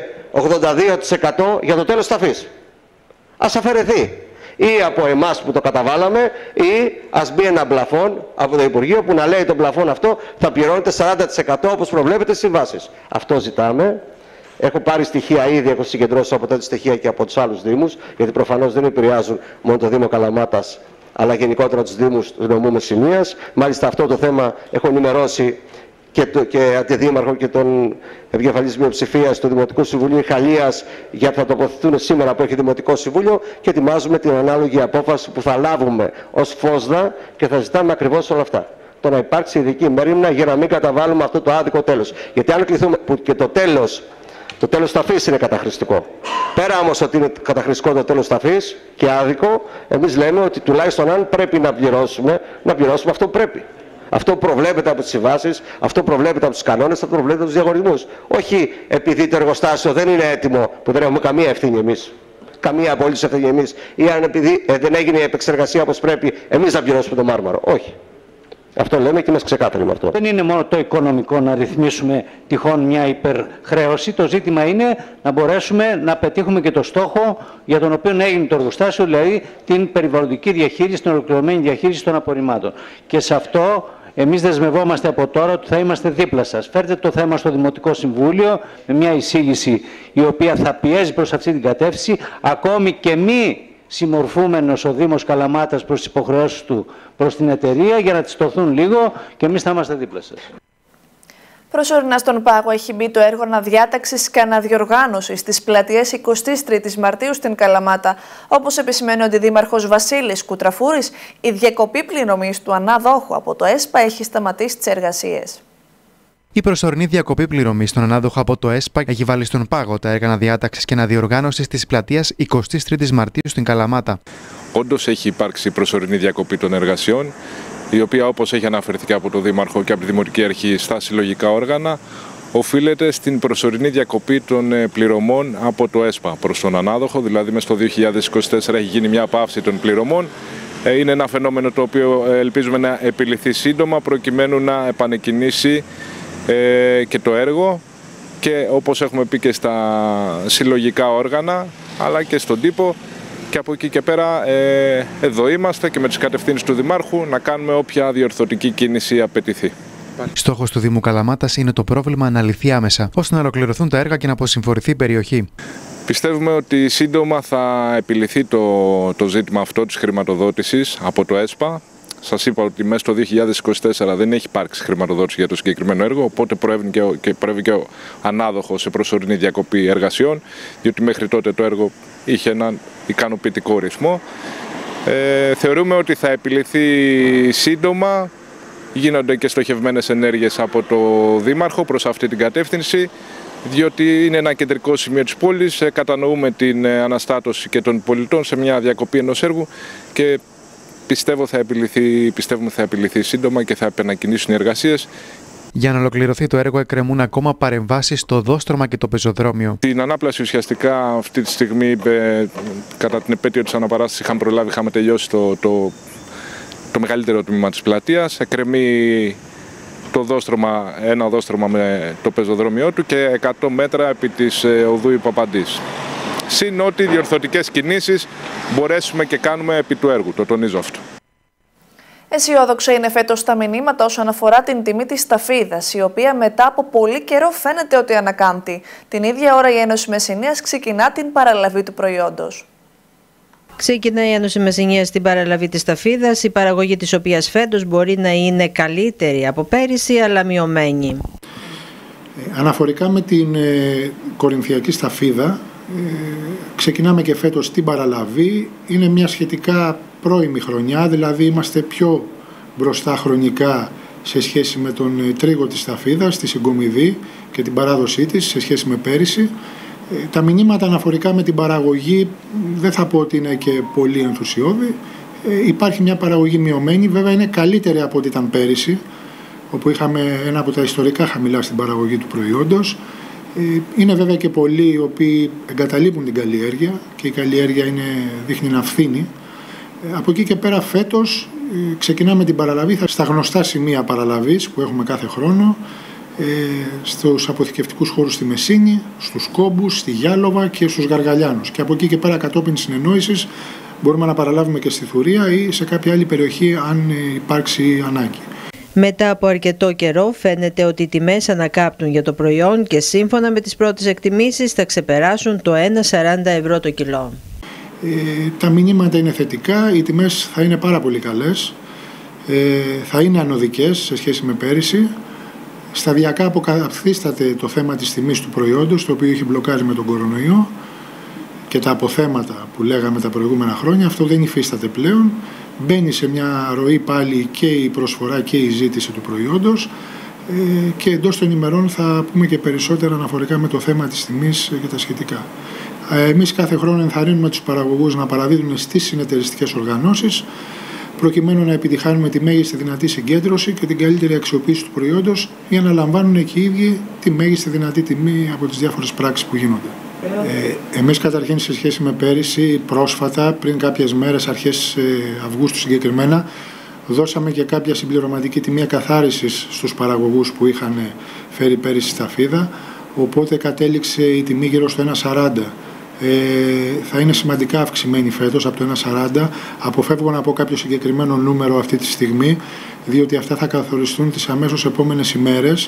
82% για το τέλος ταφής. Ας αφαιρεθεί. Ή από εμάς που το καταβάλαμε, ή ας μπει ένα πλαφόν από το Υπουργείο που να λέει το πλαφόν αυτό θα πληρώνεται 40% όπως προβλέπεται στις συμβάσεις. Αυτό ζητάμε. Έχω πάρει στοιχεία ήδη, έχω συγκεντρώσει από τέτοια στοιχεία και από τους άλλους Δήμους, γιατί προφανώς δεν επηρεάζουν μόνο το Δήμο Καλαμάτας, αλλά γενικότερα τους Δήμους του νομού Μεσσηνίας. Μάλιστα αυτό το θέμα έχω ενημερώσει και αντιδήμαρχο και τον επικεφαλής μειοψηφίας του Δημοτικού Συμβουλίου Χαλίας, γιατί θα τοποθετούν σήμερα που έχει Δημοτικό Συμβούλιο, και ετοιμάζουμε την ανάλογη απόφαση που θα λάβουμε ως Φόσδα και θα ζητάμε ακριβώς όλα αυτά. Το να υπάρξει ειδική μέριμνα για να μην καταβάλουμε αυτό το άδικο τέλος. Γιατί αν κληθούμε, που και το τέλος ταφής είναι καταχρηστικό. Πέρα όμως ότι είναι καταχρηστικό το τέλος ταφής και άδικο, εμείς λέμε ότι τουλάχιστον αν πρέπει να πληρώσουμε αυτό που πρέπει. Αυτό προβλέπεται από τις συμβάσεις, αυτό προβλέπεται από τους κανόνες, αυτό προβλέπεται από τους διαγωνισμούς. Όχι επειδή το εργοστάσιο δεν είναι έτοιμο, που δεν έχουμε καμία ευθύνη εμείς. Καμία απολύτως ευθύνη εμείς. Ή αν επειδή δεν έγινε η επεξεργασία όπως πρέπει, εμείς να πληρώσουμε το μάρμαρο. Όχι. Αυτό λέμε και είμαστε ξεκάθαροι με αυτό. Δεν είναι μόνο το οικονομικό να ρυθμίσουμε τυχόν μια υπερχρέωση. Το ζήτημα είναι να μπορέσουμε να πετύχουμε και το στόχο για τον οποίο έγινε το εργοστάσιο, δηλαδή την περιβαλλοντική διαχείριση, την ολοκληρωμένη διαχείριση των απορριμμάτων. Και σε αυτό εμείς δεσμευόμαστε από τώρα ότι θα είμαστε δίπλα σας. Φέρτε το θέμα στο Δημοτικό Συμβούλιο με μια εισήγηση η οποία θα πιέζει προς αυτή την κατεύθυνση, ακόμη και μη συμμορφούμενος ο Δήμος Καλαμάτας προς τις υποχρεώσεις του προς την εταιρεία, για να τις τοθούν λίγο και εμείς θα είμαστε δίπλα σας. Προσωρινά στον πάγο έχει μπει το έργο αναδιάταξης και αναδιοργάνωσης της πλατείας 23ης Μαρτίου στην Καλαμάτα. Όπως επισημαίνει ο Αντιδήμαρχος Βασίλης Κουτραφούρης, η διακοπή πληρωμής του ανάδοχου από το ΕΣΠΑ έχει σταματήσει τις εργασίες. Η προσωρινή διακοπή πληρωμής στον ανάδοχο από το ΕΣΠΑ έχει βάλει στον πάγο τα έργα αναδιάταξης και αναδιοργάνωσης της πλατείας 23ης Μαρτίου στην Καλαμάτα. Όντως έχει υπάρξει προσωρινή διακοπή των εργασιών, η οποία, όπως έχει αναφερθεί και από τον Δήμαρχο και από τη Δημοτική Αρχή στα συλλογικά όργανα, οφείλεται στην προσωρινή διακοπή των πληρωμών από το ΕΣΠΑ προς τον ανάδοχο. Δηλαδή, μέσα στο 2024 έχει γίνει μια πάυση των πληρωμών. Είναι ένα φαινόμενο το οποίο ελπίζουμε να επιληθεί σύντομα, προκειμένου να επανεκκινήσει και το έργο, και όπως έχουμε πει και στα συλλογικά όργανα αλλά και στον τύπο, και από εκεί και πέρα εδώ είμαστε και με τις κατευθύνσεις του Δημάρχου να κάνουμε όποια διορθωτική κίνηση απαιτηθεί. Στόχος του Δήμου Καλαμάτας είναι το πρόβλημα να λυθεί άμεσα, ώστε να ολοκληρωθούν τα έργα και να αποσυμφορηθεί η περιοχή. Πιστεύουμε ότι σύντομα θα επιληθεί το ζήτημα αυτό της χρηματοδότησης από το ΕΣΠΑ. Σας είπα ότι μέσα στο 2024 δεν έχει υπάρξει χρηματοδότηση για το συγκεκριμένο έργο, οπότε προέβη και ο ανάδοχος σε προσωρινή διακοπή εργασιών, διότι μέχρι τότε το έργο είχε έναν ικανοποιητικό ρυθμό. Θεωρούμε ότι θα επιληθεί σύντομα, γίνονται και στοχευμένες ενέργειες από το Δήμαρχο προς αυτή την κατεύθυνση, διότι είναι ένα κεντρικό σημείο της πόλης, κατανοούμε την αναστάτωση και των πολιτών σε μια διακοπή ενός έργου και πιστεύουμε θα επιληθεί σύντομα και θα επανακινήσουν οι εργασίες. Για να ολοκληρωθεί το έργο εκκρεμούν ακόμα παρεμβάσεις στο δόστρωμα και το πεζοδρόμιο. Την ανάπλαση ουσιαστικά αυτή τη στιγμή, κατά την επέτειο της αναπαράστασης, είχαμε τελειώσει το μεγαλύτερο τμήμα της πλατείας. Εκκρεμεί ένα οδόστρωμα με το πεζοδρόμιο του και 100 μέτρα επί της οδού Ιππαπαντής. Συν ότι διορθωτικές κινήσεις μπορέσουμε και κάνουμε επί του έργου, το τονίζω αυτό. Αισιόδοξα είναι φέτος τα μηνύματα όσον αφορά την τιμή της σταφίδας, η οποία μετά από πολύ καιρό φαίνεται ότι ανακάμπτει. Την ίδια ώρα η Ένωση Μεσσηνίας ξεκινά την παραλαβή του προϊόντος. Ξεκινάει η Ένωση Μεσσηνίας στην παραλαβή της σταφίδας, η παραγωγή της οποίας φέτος μπορεί να είναι καλύτερη από πέρυσι, αλλά μειωμένη. Αναφορικά με την κορινθιακή σταφίδα, ξεκινάμε και φέτος την παραλαβή. Είναι μια σχετικά πρώιμη χρονιά, δηλαδή είμαστε πιο μπροστά χρονικά σε σχέση με τον τρίγο της σταφίδας, τη συγκομιδή και την παράδοσή της σε σχέση με πέρυσι. Τα μηνύματα αναφορικά με την παραγωγή δεν θα πω ότι είναι και πολύ ενθουσιώδη. Υπάρχει μια παραγωγή μειωμένη, βέβαια είναι καλύτερη από ό,τι ήταν πέρυσι, όπου είχαμε ένα από τα ιστορικά χαμηλά στην παραγωγή του προϊόντος. Είναι βέβαια και πολλοί οι οποίοι εγκαταλείπουν την καλλιέργεια και η καλλιέργεια δείχνει να φθήνει. Από εκεί και πέρα φέτος ξεκινάμε την παραλαβή στα γνωστά σημεία παραλαβής που έχουμε κάθε χρόνο, στους αποθηκευτικούς χώρους στη Μεσσήνη, στους Κόμπους, στη Γιάλοβα και στους Γαργαλιάνους. Και από εκεί και πέρα, κατόπιν συνεννόησης, μπορούμε να παραλάβουμε και στη Θουρία ή σε κάποια άλλη περιοχή αν υπάρξει ανάγκη. Μετά από αρκετό καιρό φαίνεται ότι οι τιμές ανακάπτουν για το προϊόν και σύμφωνα με τις πρώτες εκτιμήσεις θα ξεπεράσουν το 1,40 ευρώ το κιλό. Τα μηνύματα είναι θετικά, οι τιμές θα είναι πάρα πολύ καλές, θα είναι ανωδικές σε σχέση με πέρυσι. Σταδιακά αποκαθίσταται το θέμα της τιμής του προϊόντος, το οποίο έχει μπλοκάρει με τον κορονοϊό και τα αποθέματα που λέγαμε τα προηγούμενα χρόνια. Αυτό δεν υφίσταται πλέον. Μπαίνει σε μια ροή πάλι και η προσφορά και η ζήτηση του προϊόντος και εντός των ημερών θα πούμε και περισσότερα αναφορικά με το θέμα της τιμής και τα σχετικά. Εμείς κάθε χρόνο ενθαρρύνουμε τους παραγωγούς να παραδίδουν στις συνεταιριστικές οργανώσεις προκειμένου να επιτυχάνουμε τη μέγιστη δυνατή συγκέντρωση και την καλύτερη αξιοποίηση του προϊόντος για να λαμβάνουν και οι ίδιοι τη μέγιστη δυνατή τιμή από τις διάφορες πράξεις που γίνονται. Εμείς καταρχήν σε σχέση με πέρυσι, πρόσφατα, πριν κάποιες μέρες, αρχές Αυγούστου συγκεκριμένα, Δώσαμε και κάποια συμπληρωματική τιμή ακαθάρισης στους παραγωγούς που είχαν φέρει πέρυσι σταφίδα, οπότε κατέληξε η τιμή γύρω στο 1,40. Θα είναι σημαντικά αυξημένη φέτος από το 1,40. Αποφεύγω να πω κάποιο συγκεκριμένο νούμερο αυτή τη στιγμή, διότι αυτά θα καθοριστούν τις αμέσως επόμενες ημέρες.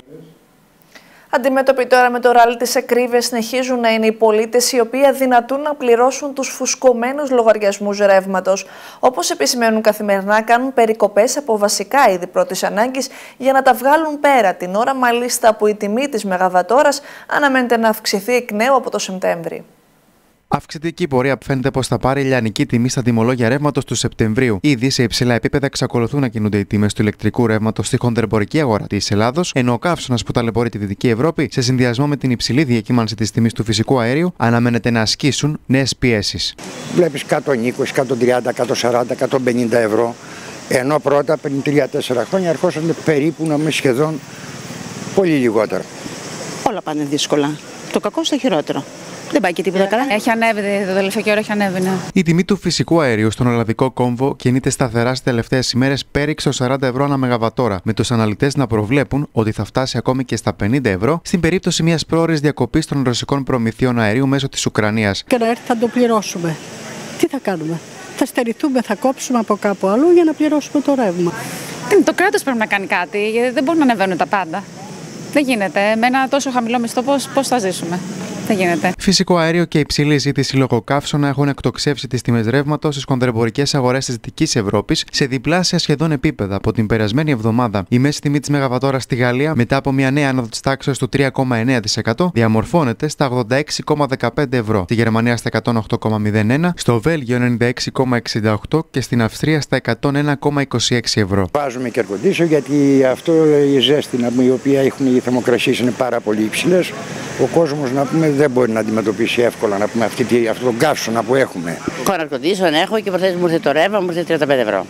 Αντιμέτωποι τώρα με το ράλι της ακρίβειας συνεχίζουν να είναι οι πολίτες οι οποίοι αδυνατούν να πληρώσουν τους φουσκωμένους λογαριασμούς ρεύματος. Όπως επισημαίνουν καθημερινά, κάνουν περικοπές από βασικά είδη πρώτης ανάγκης για να τα βγάλουν πέρα, την ώρα μάλιστα που η τιμή της μεγαβατόρας αναμένεται να αυξηθεί εκ νέου από το Σεπτέμβρη. Αυξητική πορεία φαίνεται πως θα πάρει η λιανική τιμή στα τιμολόγια ρεύματος του Σεπτεμβρίου. Ήδη σε υψηλά επίπεδα εξακολουθούν να κινούνται οι τιμές του ηλεκτρικού ρεύματος στη χονδρεμπορική αγορά της Ελλάδος, ενώ ο καύσωνας που ταλαιπωρεί τη Δυτική Ευρώπη, σε συνδυασμό με την υψηλή διακύμανση της τιμής του φυσικού αερίου, αναμένεται να ασκήσουν νέες πιέσεις. Βλέπεις 120, 130, 140, 150 ευρώ, ενώ πρώτα πριν 3-4 χρόνια ερχόσαν περίπου να με σχεδόν πολύ λιγότερο. Όλα πάνε δύσκολα. Το κακό στο χειρότερο. Δεν πάει και τίποτα καλά. Έχει ανέβει το τελευταίο καιρό, έχει ανέβει, ναι. Η τιμή του φυσικού αερίου στον Ολλανδικό κόμβο κινείται σταθερά στις τελευταίες ημέρες, πέριξε 40 ευρώ ανά μεγαβατόρα, με τους αναλυτές να προβλέπουν ότι θα φτάσει ακόμη και στα 50 ευρώ στην περίπτωση μιας πρόωρης διακοπής των ρωσικών προμηθειών αερίου μέσω της Ουκρανίας. Και να έρθει θα το πληρώσουμε. Τι θα κάνουμε? Θα στερηθούμε, θα κόψουμε από κάπου αλλού για να πληρώσουμε το ρεύμα. Το κράτος πρέπει να κάνει κάτι, γιατί δεν μπορούν να ανεβαίνουν τα πάντα. Δεν γίνεται. Με ένα τόσο χαμηλό μισθό πώς θα ζήσουμε? Δεν γίνεται. Φυσικό αέριο και υψηλή ζήτηση λόγω καύσωνα έχουν εκτοξεύσει τις τιμές ρεύματος στις χονδρεμπορικές αγορές της Δυτικής Ευρώπης σε διπλάσια σχεδόν επίπεδα από την περασμένη εβδομάδα. Η μέση τιμή της μεγαβατόρας στη Γαλλία, μετά από μια νέα άνοδο της τάξης του 3,9%, διαμορφώνεται στα 86,15 ευρώ. Στη Γερμανία στα 108,01, στο Βέλγιο 96,68 και στην Αυστρία στα 101,26 ευρώ. Βάζουμε και ερκοντήσιο, γιατί αυτό η ζέστη η οποία έχουν οι θερμοκρασίες είναι πάρα πολύ υψηλές. Ο κόσμος δεν μπορεί να αντιμετωπίσει εύκολα αυτό τον καύσωνα που έχουμε. Αεροκοντίσιον έχω και προχθές μου ήρθε το ρεύμα, μου ήρθε 35 ευρώ.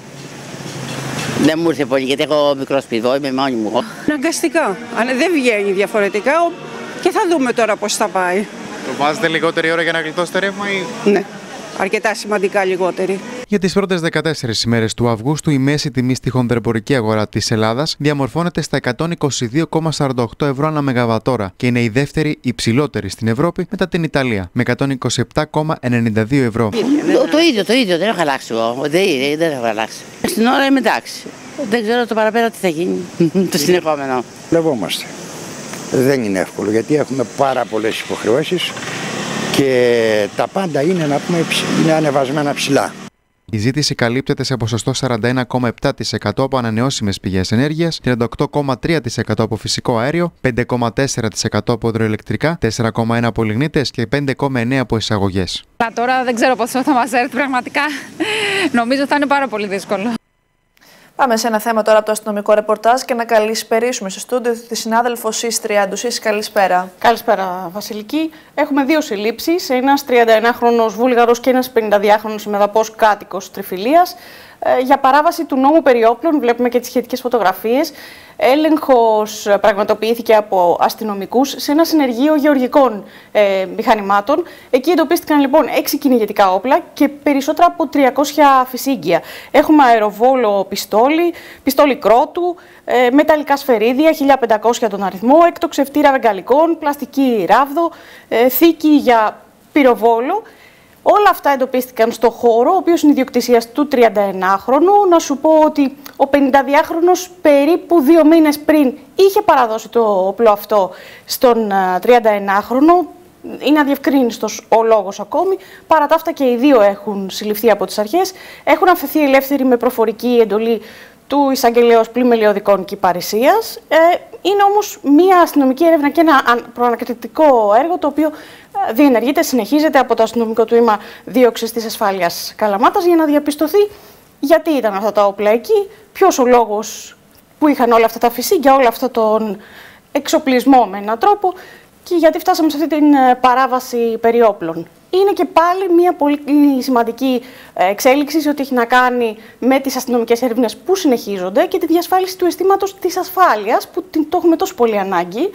Δεν μου ήρθε πολύ γιατί έχω μικρό σπιτό, είμαι μόνη μου. Αναγκαστικά. Δεν βγαίνει διαφορετικά και θα δούμε τώρα πώς θα πάει. Το βάζετε λιγότερη ώρα για να γλιτώσετε ρεύμα ή? Ναι, αρκετά σημαντικά λιγότερη. Για τις πρώτες 14 ημέρες του Αυγούστου, η μέση τιμή στη χονδρεμπορική αγορά της Ελλάδας διαμορφώνεται στα 122,48 ευρώ ανά μεγαβατόρα και είναι η δεύτερη υψηλότερη στην Ευρώπη μετά την Ιταλία, με 127,92 ευρώ. Το ίδιο, δεν έχω αλλάξει εγώ. Δεν έχω αλλάξει. Στην ώρα είμαι εντάξει. Δεν ξέρω το παραπέρα τι θα γίνει το συνεχόμενο. Λεβόμαστε. Δεν είναι εύκολο γιατί έχουμε πάρα πολλές υποχρεώσεις και τα πάντα είναι, είναι ανεβασμένα ψηλά. Η ζήτηση καλύπτεται σε ποσοστό 41,7% από ανανεώσιμες πηγές ενέργειας, 38,3% από φυσικό αέριο, 5,4% από υδροηλεκτρικά, 4,1% από λιγνίτες και 5,9% από εισαγωγές. Τώρα δεν ξέρω πόσο θα μας έρθει πραγματικά. Νομίζω θα είναι πάρα πολύ δύσκολο. Πάμε σε ένα θέμα τώρα από το αστυνομικό ρεπορτάζ και να καλησπερίσουμε στο στούντιο τη συνάδελφο Σύση Τριάντου. Σύση, καλησπέρα. Καλησπέρα, Βασιλική. Έχουμε δύο συλλήψεις, ένας 31χρονος Βούλγαρος και ένας 52χρονος ημεδαπός κάτοικος Τριφυλίας. Για παράβαση του νόμου περί όπλων, βλέπουμε και τις σχετικές φωτογραφίες. Έλεγχος πραγματοποιήθηκε από αστυνομικούς σε ένα συνεργείο γεωργικών μηχανημάτων. Εκεί εντοπίστηκαν λοιπόν 6 κυνηγετικά όπλα και περισσότερα από 300 φυσίγγια. Έχουμε αεροβόλο πιστόλι κρότου, μεταλλικά σφαιρίδια, 1500 τον αριθμό, εκτοξευτήρα βεγγαλικών, πλαστική ράβδο, θήκη για πυροβόλο. Όλα αυτά εντοπίστηκαν στο χώρο, ο οποίος είναι ιδιοκτησίας του 31χρονου. Να σου πω ότι ο 52χρονος περίπου 2 μήνες πριν είχε παραδώσει το όπλο αυτό στον 31χρονο. Είναι αδιευκρίνιστος ο λόγος ακόμη. Παρά τα αυτά και οι δύο έχουν συλληφθεί από τις αρχές. Έχουν αφαιθεί ελεύθεροι με προφορική εντολή του Εισαγγελέως Πλημελιωδικών και Υπηρεσίας. Είναι όμως μία αστυνομική έρευνα και ένα προανακριτικό έργο το οποίο διενεργείται, συνεχίζεται από το αστυνομικό τμήμα δίωξης της ασφάλειας Καλαμάτας για να διαπιστωθεί γιατί ήταν αυτά τα όπλα εκεί, ποιος ο λόγος που είχαν όλα αυτά τα φυσίγγια, όλο αυτό τον εξοπλισμό με έναν τρόπο και γιατί φτάσαμε σε αυτή την παράβαση περί όπλων. Είναι και πάλι μια πολύ σημαντική εξέλιξη σε ό,τι έχει να κάνει με τις αστυνομικές έρευνες που συνεχίζονται και τη διασφάλιση του αισθήματος της ασφάλειας που το έχουμε τόσο πολύ ανάγκη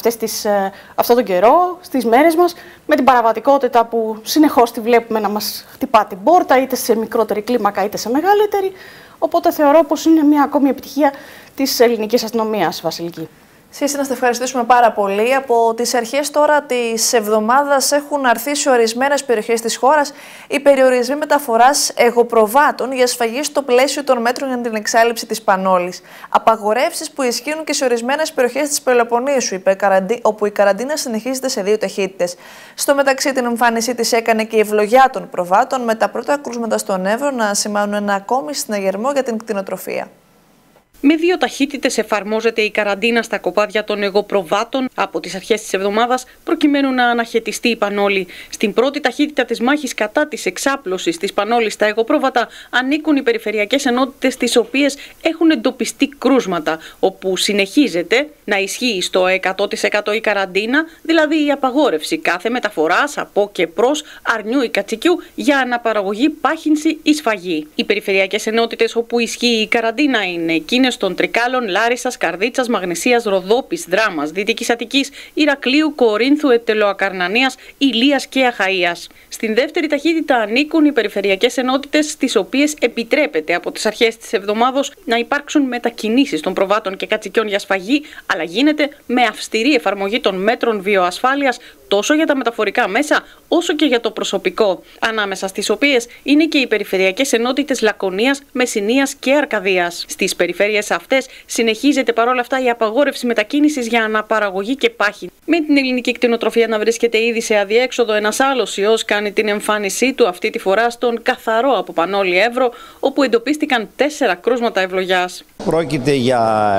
αυτόν τον καιρό, στις μέρες μας, με την παραβατικότητα που συνεχώς τη βλέπουμε να μας χτυπά την πόρτα είτε σε μικρότερη κλίμακα είτε σε μεγαλύτερη. Οπότε θεωρώ πως είναι μια ακόμη επιτυχία της ελληνικής αστυνομίας, Βασιλική. Σύστη, να σας ευχαριστήσουμε πάρα πολύ. Από τις αρχές τώρα της εβδομάδας έχουν αρθεί σε ορισμένες περιοχές της χώρας οι περιορισμοί μεταφοράς εγωπροβάτων για σφαγή στο πλαίσιο των μέτρων για την εξάλληψη της πανόλης. Απαγορεύσεις που ισχύουν και σε ορισμένες περιοχές της Πελοποννήσου, όπου η καραντίνα συνεχίζεται σε 2 ταχύτητες. Στο μεταξύ, την εμφάνισή της έκανε και η ευλογιά των προβάτων, με τα πρώτα κρούσματα στον Εύρο να σημαίνουν ένα ακόμη συναγερμό για την κτηνοτροφία. Με 2 ταχύτητες εφαρμόζεται η καραντίνα στα κοπάδια των εγωπροβάτων από τις αρχές της εβδομάδας, προκειμένου να αναχαιτιστεί η πανόλη. Στην πρώτη ταχύτητα της μάχης κατά της εξάπλωσης της πανόλης στα εγωπρόβατα ανήκουν οι περιφερειακές ενότητες, τις οποίες έχουν εντοπιστεί κρούσματα, όπου συνεχίζεται να ισχύει στο 100% η καραντίνα, δηλαδή η απαγόρευση κάθε μεταφοράς από και προς αρνιού ή κατσικιού για αναπαραγωγή, πάχυνση ή σφαγή. Οι περιφερειακές ενότητες όπου ισχύει η καραντίνα είναι εκείνες των Τρικάλων, Λάρισσας, Καρδίτσας, Μαγνησίας, Ροδόπης, Δράμας, Δυτικής Αττικής, Ηρακλείου, Κορίνθου, Ετελοακαρνανίας, Ηλίας και Αχαΐας. Στην δεύτερη ταχύτητα ανήκουν οι περιφερειακές ενότητες, στις οποίες επιτρέπεται από τις αρχές της εβδομάδος να υπάρξουν μετακινήσεις των προβάτων και κατσικιών για σφαγή, αλλά γίνεται με αυστηρή εφαρμογή των μέτρων βιοασφάλειας τόσο για τα μεταφορικά μέσα όσο και για το προσωπικό, ανάμεσα στις οποίες είναι και οι περιφερειακές ενότητες Λακωνίας, Μεσσηνίας και Αρκαδίας. Στις περιφέρειες αυτές συνεχίζεται παρόλα αυτά η απαγόρευση μετακίνησης για αναπαραγωγή και πάχη. Με την ελληνική κτηνοτροφία να βρίσκεται ήδη σε αδιέξοδο, ένας άλλος ιός κάνει την εμφάνισή του, αυτή τη φορά στον καθαρό από Πανόλη Εύρο, όπου εντοπίστηκαν 4 κρούσματα ευλογιάς. Πρόκειται για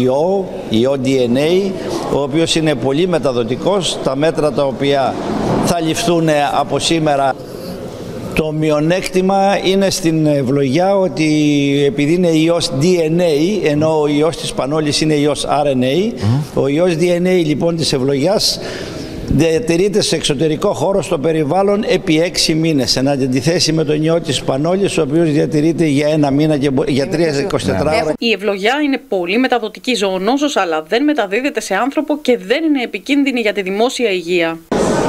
ιό DNA, ο οποίος είναι πολύ μεταδοτικός. Τα μέτρα τα οποία θα ληφθούν από σήμερα. Το μειονέκτημα είναι στην ευλογιά ότι επειδή είναι ιός DNA, ενώ ο ιός της πανόλης είναι ιός RNA, ο ιός DNA λοιπόν της ευλογιάς διατηρείται σε εξωτερικό χώρο στο περιβάλλον επί 6 μήνες, εν αντιθέσει με τον ιό της πανόλης, ο οποίος διατηρείται για 1 μήνα και για 3-24 ώρα. Η ευλογιά είναι πολύ μεταδοτική ζωονόσος, αλλά δεν μεταδίδεται σε άνθρωπο και δεν είναι επικίνδυνη για τη δημόσια υγεία.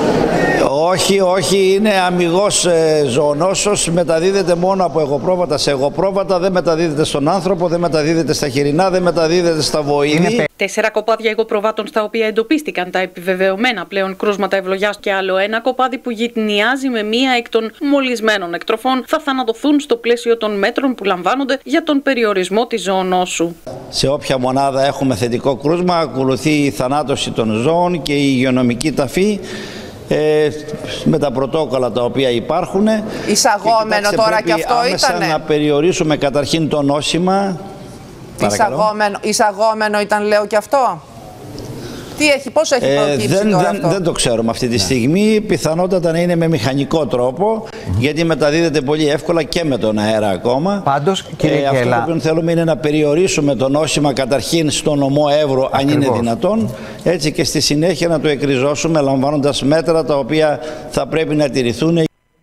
Όχι, είναι αμιγώς ζωονόσος, μεταδίδεται μόνο από εγωπρόβατα σε εγωπρόβατα, δεν μεταδίδεται στον άνθρωπο, δεν μεταδίδεται στα χοιρινά, δεν μεταδίδεται στα βοηδή. 4 κοπάδια εγωπροβάτων στα οποία εντοπίστηκαν τα επιβεβαιωμένα πλέον κρούσματα ευλογιάς και άλλο ένα κοπάδι που γυτνιάζει με μία εκ των μολυσμένων εκτροφών θα θανατωθούν στο πλαίσιο των μέτρων που λαμβάνονται για τον περιορισμό της ζωονόσου. Σε όποια μονάδα έχουμε θετικό κρούσμα, ακολουθεί η θανάτωση των ζώων και η υγειονομική ταφή. Με τα πρωτόκολλα τα οποία υπάρχουν. Εισαγόμενο τώρα και αυτό ήτανε. Να περιορίσουμε καταρχήν το νόσημα. Εισαγόμενο ήταν, λέω, και αυτό. Πώς έχει προκύψει τώρα αυτό? Δεν το ξέρουμε αυτή τη στιγμή. Πιθανότατα να είναι με μηχανικό τρόπο, γιατί μεταδίδεται πολύ εύκολα και με τον αέρα ακόμα. Πάντως, κύριε αυτό το οποίο θέλουμε είναι να περιορίσουμε το νόσημα καταρχήν στο νομό Εύρο, αν είναι δυνατόν, έτσι, και στη συνέχεια να το εκριζώσουμε λαμβάνοντας μέτρα τα οποία θα πρέπει να τηρηθούν.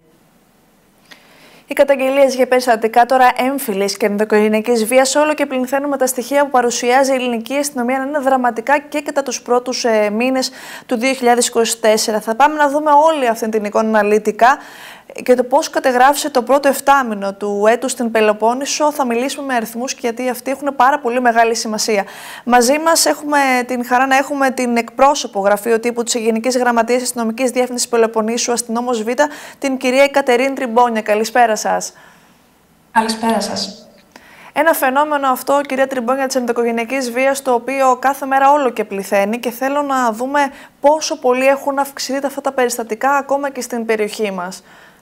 Οι καταγγελίες για περιστατικά τώρα έμφυλης και ενδοοικογενειακής βίας όλο και πληθαίνουν, με τα στοιχεία που παρουσιάζει η ελληνική αστυνομία να είναι δραματικά και κατά τους πρώτους μήνες του 2024. Θα πάμε να δούμε όλη αυτή την εικόνα αναλυτικά και το πώς κατεγράφησε το πρώτο 7μηνο του έτους στην Πελοπόννησο. Θα μιλήσουμε με αριθμούς, γιατί αυτοί έχουν πάρα πολύ μεγάλη σημασία. Μαζί μας έχουμε την χαρά να έχουμε την εκπρόσωπο γραφείου τύπου της Γενικής Γραμματείας Αστυνομικής Διεύθυνσης Πελοποννήσου, αστυνόμος Β, την κυρία Κατερίνη Τριμπόνια. Καλησπέρα σας. Καλησπέρα σας. Ένα φαινόμενο αυτό, κυρία Τριμπόνια, της ενδοοικογενειακής βίας, το οποίο κάθε μέρα όλο και πληθαίνει, και θέλω να δούμε πόσο πολύ έχουν αυξηθεί αυτά τα περιστατικά ακόμα και στην περιοχή μας.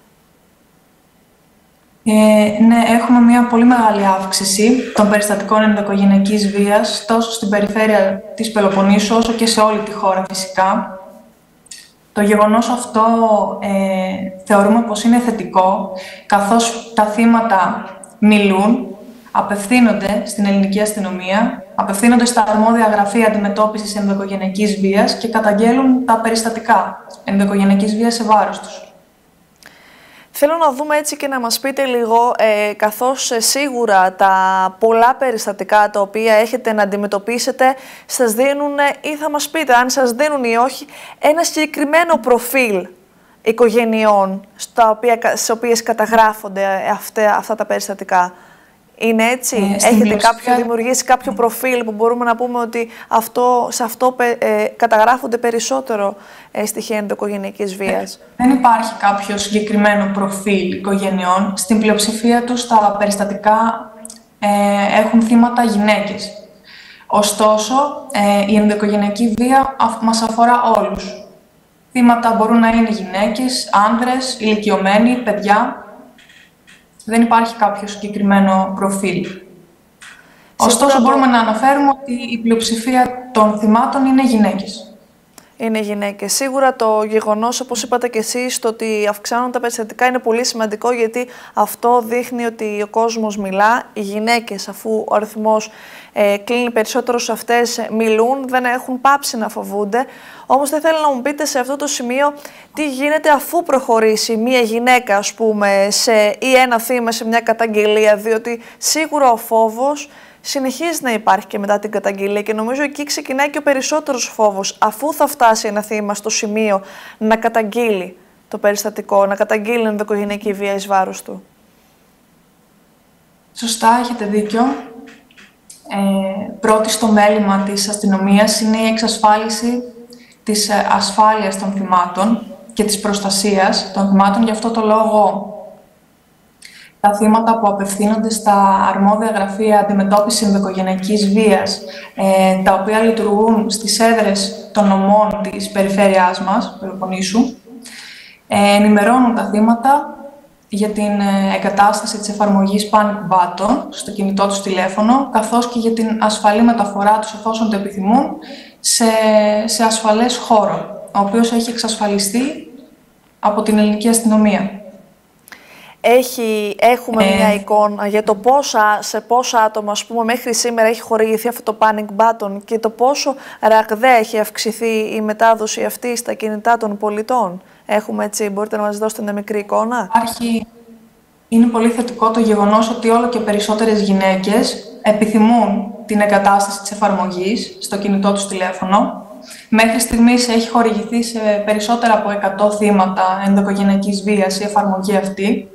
Ναι, έχουμε μια πολύ μεγάλη αύξηση των περιστατικών ενδοοικογενειακής βίας, τόσο στην περιφέρεια της Πελοποννήσου όσο και σε όλη τη χώρα φυσικά. Το γεγονός αυτό θεωρούμε πως είναι θετικό, καθώς τα θύματα μιλούν, απευθύνονται στην ελληνική αστυνομία, απευθύνονται στα αρμόδια γραφεία αντιμετώπισης ενδοοικογενειακής βίας και καταγγέλουν τα περιστατικά ενδοοικογενειακής βίας σε βάρος τους. Θέλω να δούμε έτσι και να μας πείτε λίγο, καθώς σίγουρα τα πολλά περιστατικά τα οποία έχετε να αντιμετωπίσετε σας δίνουν, ή θα μας πείτε αν σας δίνουν ή όχι, ένα συγκεκριμένο προφίλ οικογενειών στις οποίες καταγράφονται αυτά τα περιστατικά. Είναι έτσι, έχετε δημιουργήσει κάποιο προφίλ που μπορούμε να πούμε ότι σε αυτό καταγράφονται περισσότερο στοιχεία ενδοοικογενειακής βίας? Δεν υπάρχει κάποιο συγκεκριμένο προφίλ οικογενειών. Στην πλειοψηφία τους τα περιστατικά έχουν θύματα γυναίκες. Ωστόσο, η ενδοοικογενειακή βία μας αφορά όλους. Θύματα μπορούν να είναι γυναίκες, άνδρες, ηλικιωμένοι, παιδιά. Δεν υπάρχει κάποιο συγκεκριμένο προφίλ. Ωστόσο, μπορούμε να αναφέρουμε ότι η πλειοψηφία των θυμάτων είναι γυναίκες. Είναι γυναίκες. Σίγουρα το γεγονός, όπως είπατε και εσείς, το ότι αυξάνουν τα περιστατικά είναι πολύ σημαντικό, γιατί αυτό δείχνει ότι ο κόσμος μιλά. Οι γυναίκες, αφού ο αριθμός κλείνει περισσότερο σε αυτές, μιλούν, δεν έχουν πάψει να φοβούνται. Όμως δεν θέλω να μου πείτε σε αυτό το σημείο τι γίνεται αφού προχωρήσει μία γυναίκα, ας πούμε, ή ένα θύμα σε μια καταγγελία, διότι σίγουρα ο φόβος συνεχίζει να υπάρχει και μετά την καταγγελία και νομίζω εκεί ξεκινάει και ο περισσότερος φόβος, αφού θα φτάσει ένα θύμα στο σημείο να καταγγείλει το περιστατικό, να καταγγείλει ενδοοικογενειακή βία εις βάρος του. Σωστά, έχετε δίκιο. Πρώτη στο μέλημα της αστυνομίας είναι η εξασφάλιση της ασφάλειας των θυμάτων και της προστασίας των θυμάτων. Γι' αυτό το λόγο τα θύματα που απευθύνονται στα αρμόδια γραφεία αντιμετώπισης ενδοοικογενειακής βίας, τα οποία λειτουργούν στις έδρες των νομών της περιφέρειάς μας, Πελοποννήσου, ενημερώνουν τα θύματα για την εγκατάσταση της εφαρμογής Panic Button στο κινητό τους τηλέφωνο, καθώς και για την ασφαλή μεταφορά τους, εφόσον το επιθυμούν, σε ασφαλές χώρο, ο οποίος έχει εξασφαλιστεί από την ελληνική αστυνομία. Έχουμε μια εικόνα για το σε πόσα άτομα, ας πούμε, μέχρι σήμερα έχει χορηγηθεί αυτό το Panic Button και το πόσο ραγδαία έχει αυξηθεί η μετάδοση αυτή στα κινητά των πολιτών? Μπορείτε να μας δώσετε μια μικρή εικόνα? Είναι πολύ θετικό το γεγονός ότι όλο και περισσότερες γυναίκες επιθυμούν την εγκατάσταση της εφαρμογής στο κινητό τους τηλέφωνο. Μέχρι στιγμής έχει χορηγηθεί σε περισσότερα από 100 θύματα ενδοοικογενειακής βίας η εφαρμογή αυτή.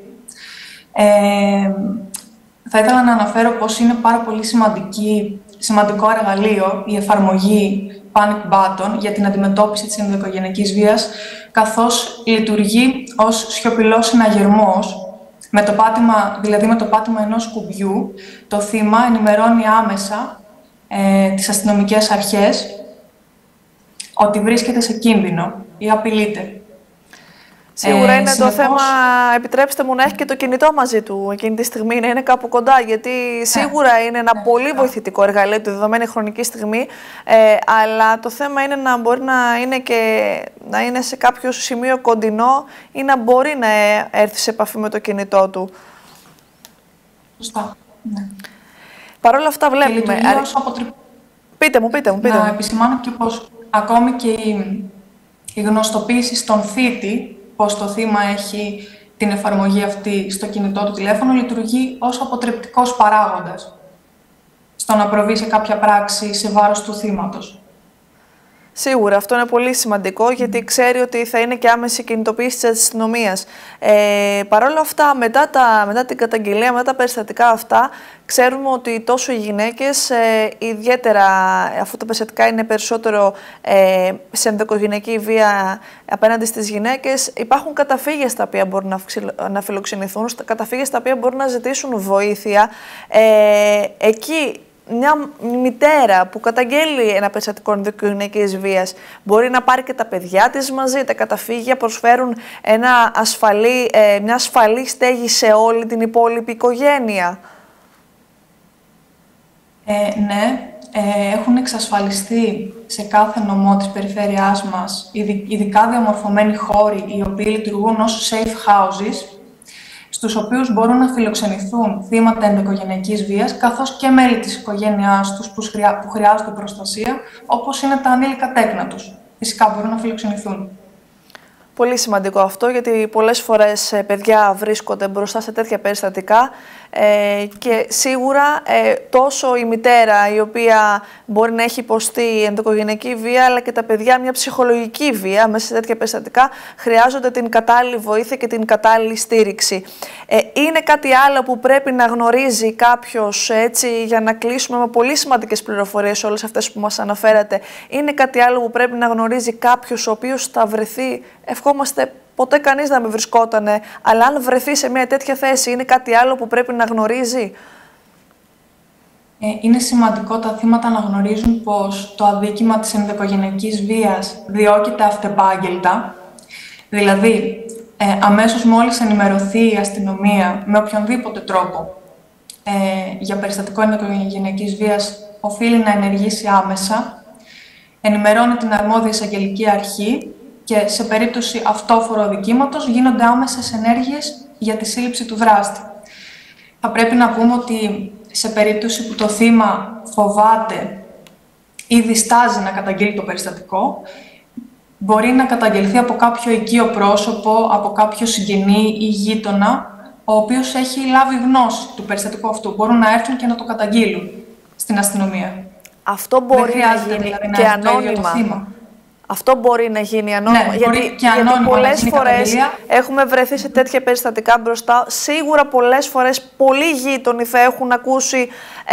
Θα ήθελα να αναφέρω πως είναι πάρα πολύ σημαντικό εργαλείο η εφαρμογή Panic Button για την αντιμετώπιση της ενδοοικογενειακής βίας, καθώς λειτουργεί ως σιωπηλός συναγερμός. Με το πάτημα ενός κουμπιού, το θύμα ενημερώνει άμεσα τις αστυνομικές αρχές ότι βρίσκεται σε κίνδυνο ή απειλείται. Σίγουρα είναι το θέμα, επιτρέψτε μου, να έχει και το κινητό μαζί του εκείνη τη στιγμή, να είναι κάπου κοντά, γιατί σίγουρα είναι ένα πολύ βοηθητικό εργαλείο τη δεδομένη χρονική στιγμή, αλλά το θέμα είναι να μπορεί να είναι σε κάποιο σημείο κοντινό ή να μπορεί να έρθει σε επαφή με το κινητό του. Σωστά. Ναι. Παρ' όλα αυτά βλέπουμε... Πείτε μου. Να επισημάνω και πως ακόμη και η γνωστοποίηση στον θήτη, πως το θύμα έχει την εφαρμογή αυτή στο κινητό του τηλέφωνο, λειτουργεί ως αποτρεπτικός παράγοντας στο να προβεί σε κάποια πράξη σε βάρος του θύματος. Σίγουρα, αυτό είναι πολύ σημαντικό, γιατί ξέρει ότι θα είναι και άμεση κινητοποίηση της αστυνομίας. Παρ' όλα αυτά, μετά την καταγγελία, μετά τα περιστατικά αυτά, ξέρουμε ότι τόσο οι γυναίκες, ιδιαίτερα αφού τα περιστατικά είναι περισσότερο σε ενδοοικογενειακή βία απέναντι στις γυναίκες, υπάρχουν καταφύγια στα οποία μπορούν να φιλοξενηθούν, καταφύγια στα οποία μπορούν να ζητήσουν βοήθεια. Εκεί μια μητέρα που καταγγέλει ένα περιστατικό ενδοοικογενειακής βίας μπορεί να πάρει και τα παιδιά της μαζί. Τα καταφύγια προσφέρουν μια ασφαλή στέγη σε όλη την υπόλοιπη οικογένεια. Ναι, έχουν εξασφαλιστεί σε κάθε νομό της περιφέρειάς μας ειδικά διαμορφωμένοι χώροι, οι οποίοι λειτουργούν ως safe houses, στους οποίους μπορούν να φιλοξενηθούν θύματα ενδοοικογενειακής βίας, καθώς και μέλη της οικογένειάς τους που χρειάζονται προστασία, όπως είναι τα ανήλικα τέκνα τους. Φυσικά μπορούν να φιλοξενηθούν. Πολύ σημαντικό αυτό, γιατί πολλές φορές παιδιά βρίσκονται μπροστά σε τέτοια περιστατικά Και σίγουρα τόσο η μητέρα, η οποία μπορεί να έχει υποστεί ενδοοικογενειακή βία, αλλά και τα παιδιά μια ψυχολογική βία μέσα σε τέτοια περιστατικά, χρειάζονται την κατάλληλη βοήθεια και την κατάλληλη στήριξη. Είναι κάτι άλλο που πρέπει να γνωρίζει κάποιος, έτσι, για να κλείσουμε με πολύ σημαντικές πληροφορίες όλες αυτές που μας αναφέρατε? Είναι κάτι άλλο που πρέπει να γνωρίζει κάποιος ο οποίος θα βρεθεί, ευχόμαστε ποτέ κανείς να μην βρισκότανε, αλλά αν βρεθεί σε μια τέτοια θέση, είναι κάτι άλλο που πρέπει να γνωρίζει? Είναι σημαντικό τα θύματα να γνωρίζουν πως το αδίκημα της ενδοοικογενειακής βίας διώκεται αυτεπάγγελτα. Δηλαδή, αμέσως μόλις ενημερωθεί η αστυνομία με οποιονδήποτε τρόπο για περιστατικό ενδοοικογενειακής βίας, οφείλει να ενεργήσει άμεσα, ενημερώνει την αρμόδια εισαγγελική αρχή και σε περίπτωση αυτόφορου αδικήματος γίνονται άμεσες ενέργειες για τη σύλληψη του δράστη. Θα πρέπει να πούμε ότι σε περίπτωση που το θύμα φοβάται ή διστάζει να καταγγείλει το περιστατικό, μπορεί να καταγγελθεί από κάποιο οικείο πρόσωπο, από κάποιο συγγενή ή γείτονα, ο οποίος έχει λάβει γνώση του περιστατικού αυτού. Μπορούν να έρθουν και να το καταγγείλουν στην αστυνομία. Αυτό μπορεί να γίνει δηλαδή και ανώνυμα. Αυτό μπορεί να γίνει ανώνυμα, ναι, γιατί πολλές φορές έχουμε βρεθεί σε τέτοια περιστατικά μπροστά. Σίγουρα πολλές φορές πολλοί γείτονοι θα έχουν ακούσει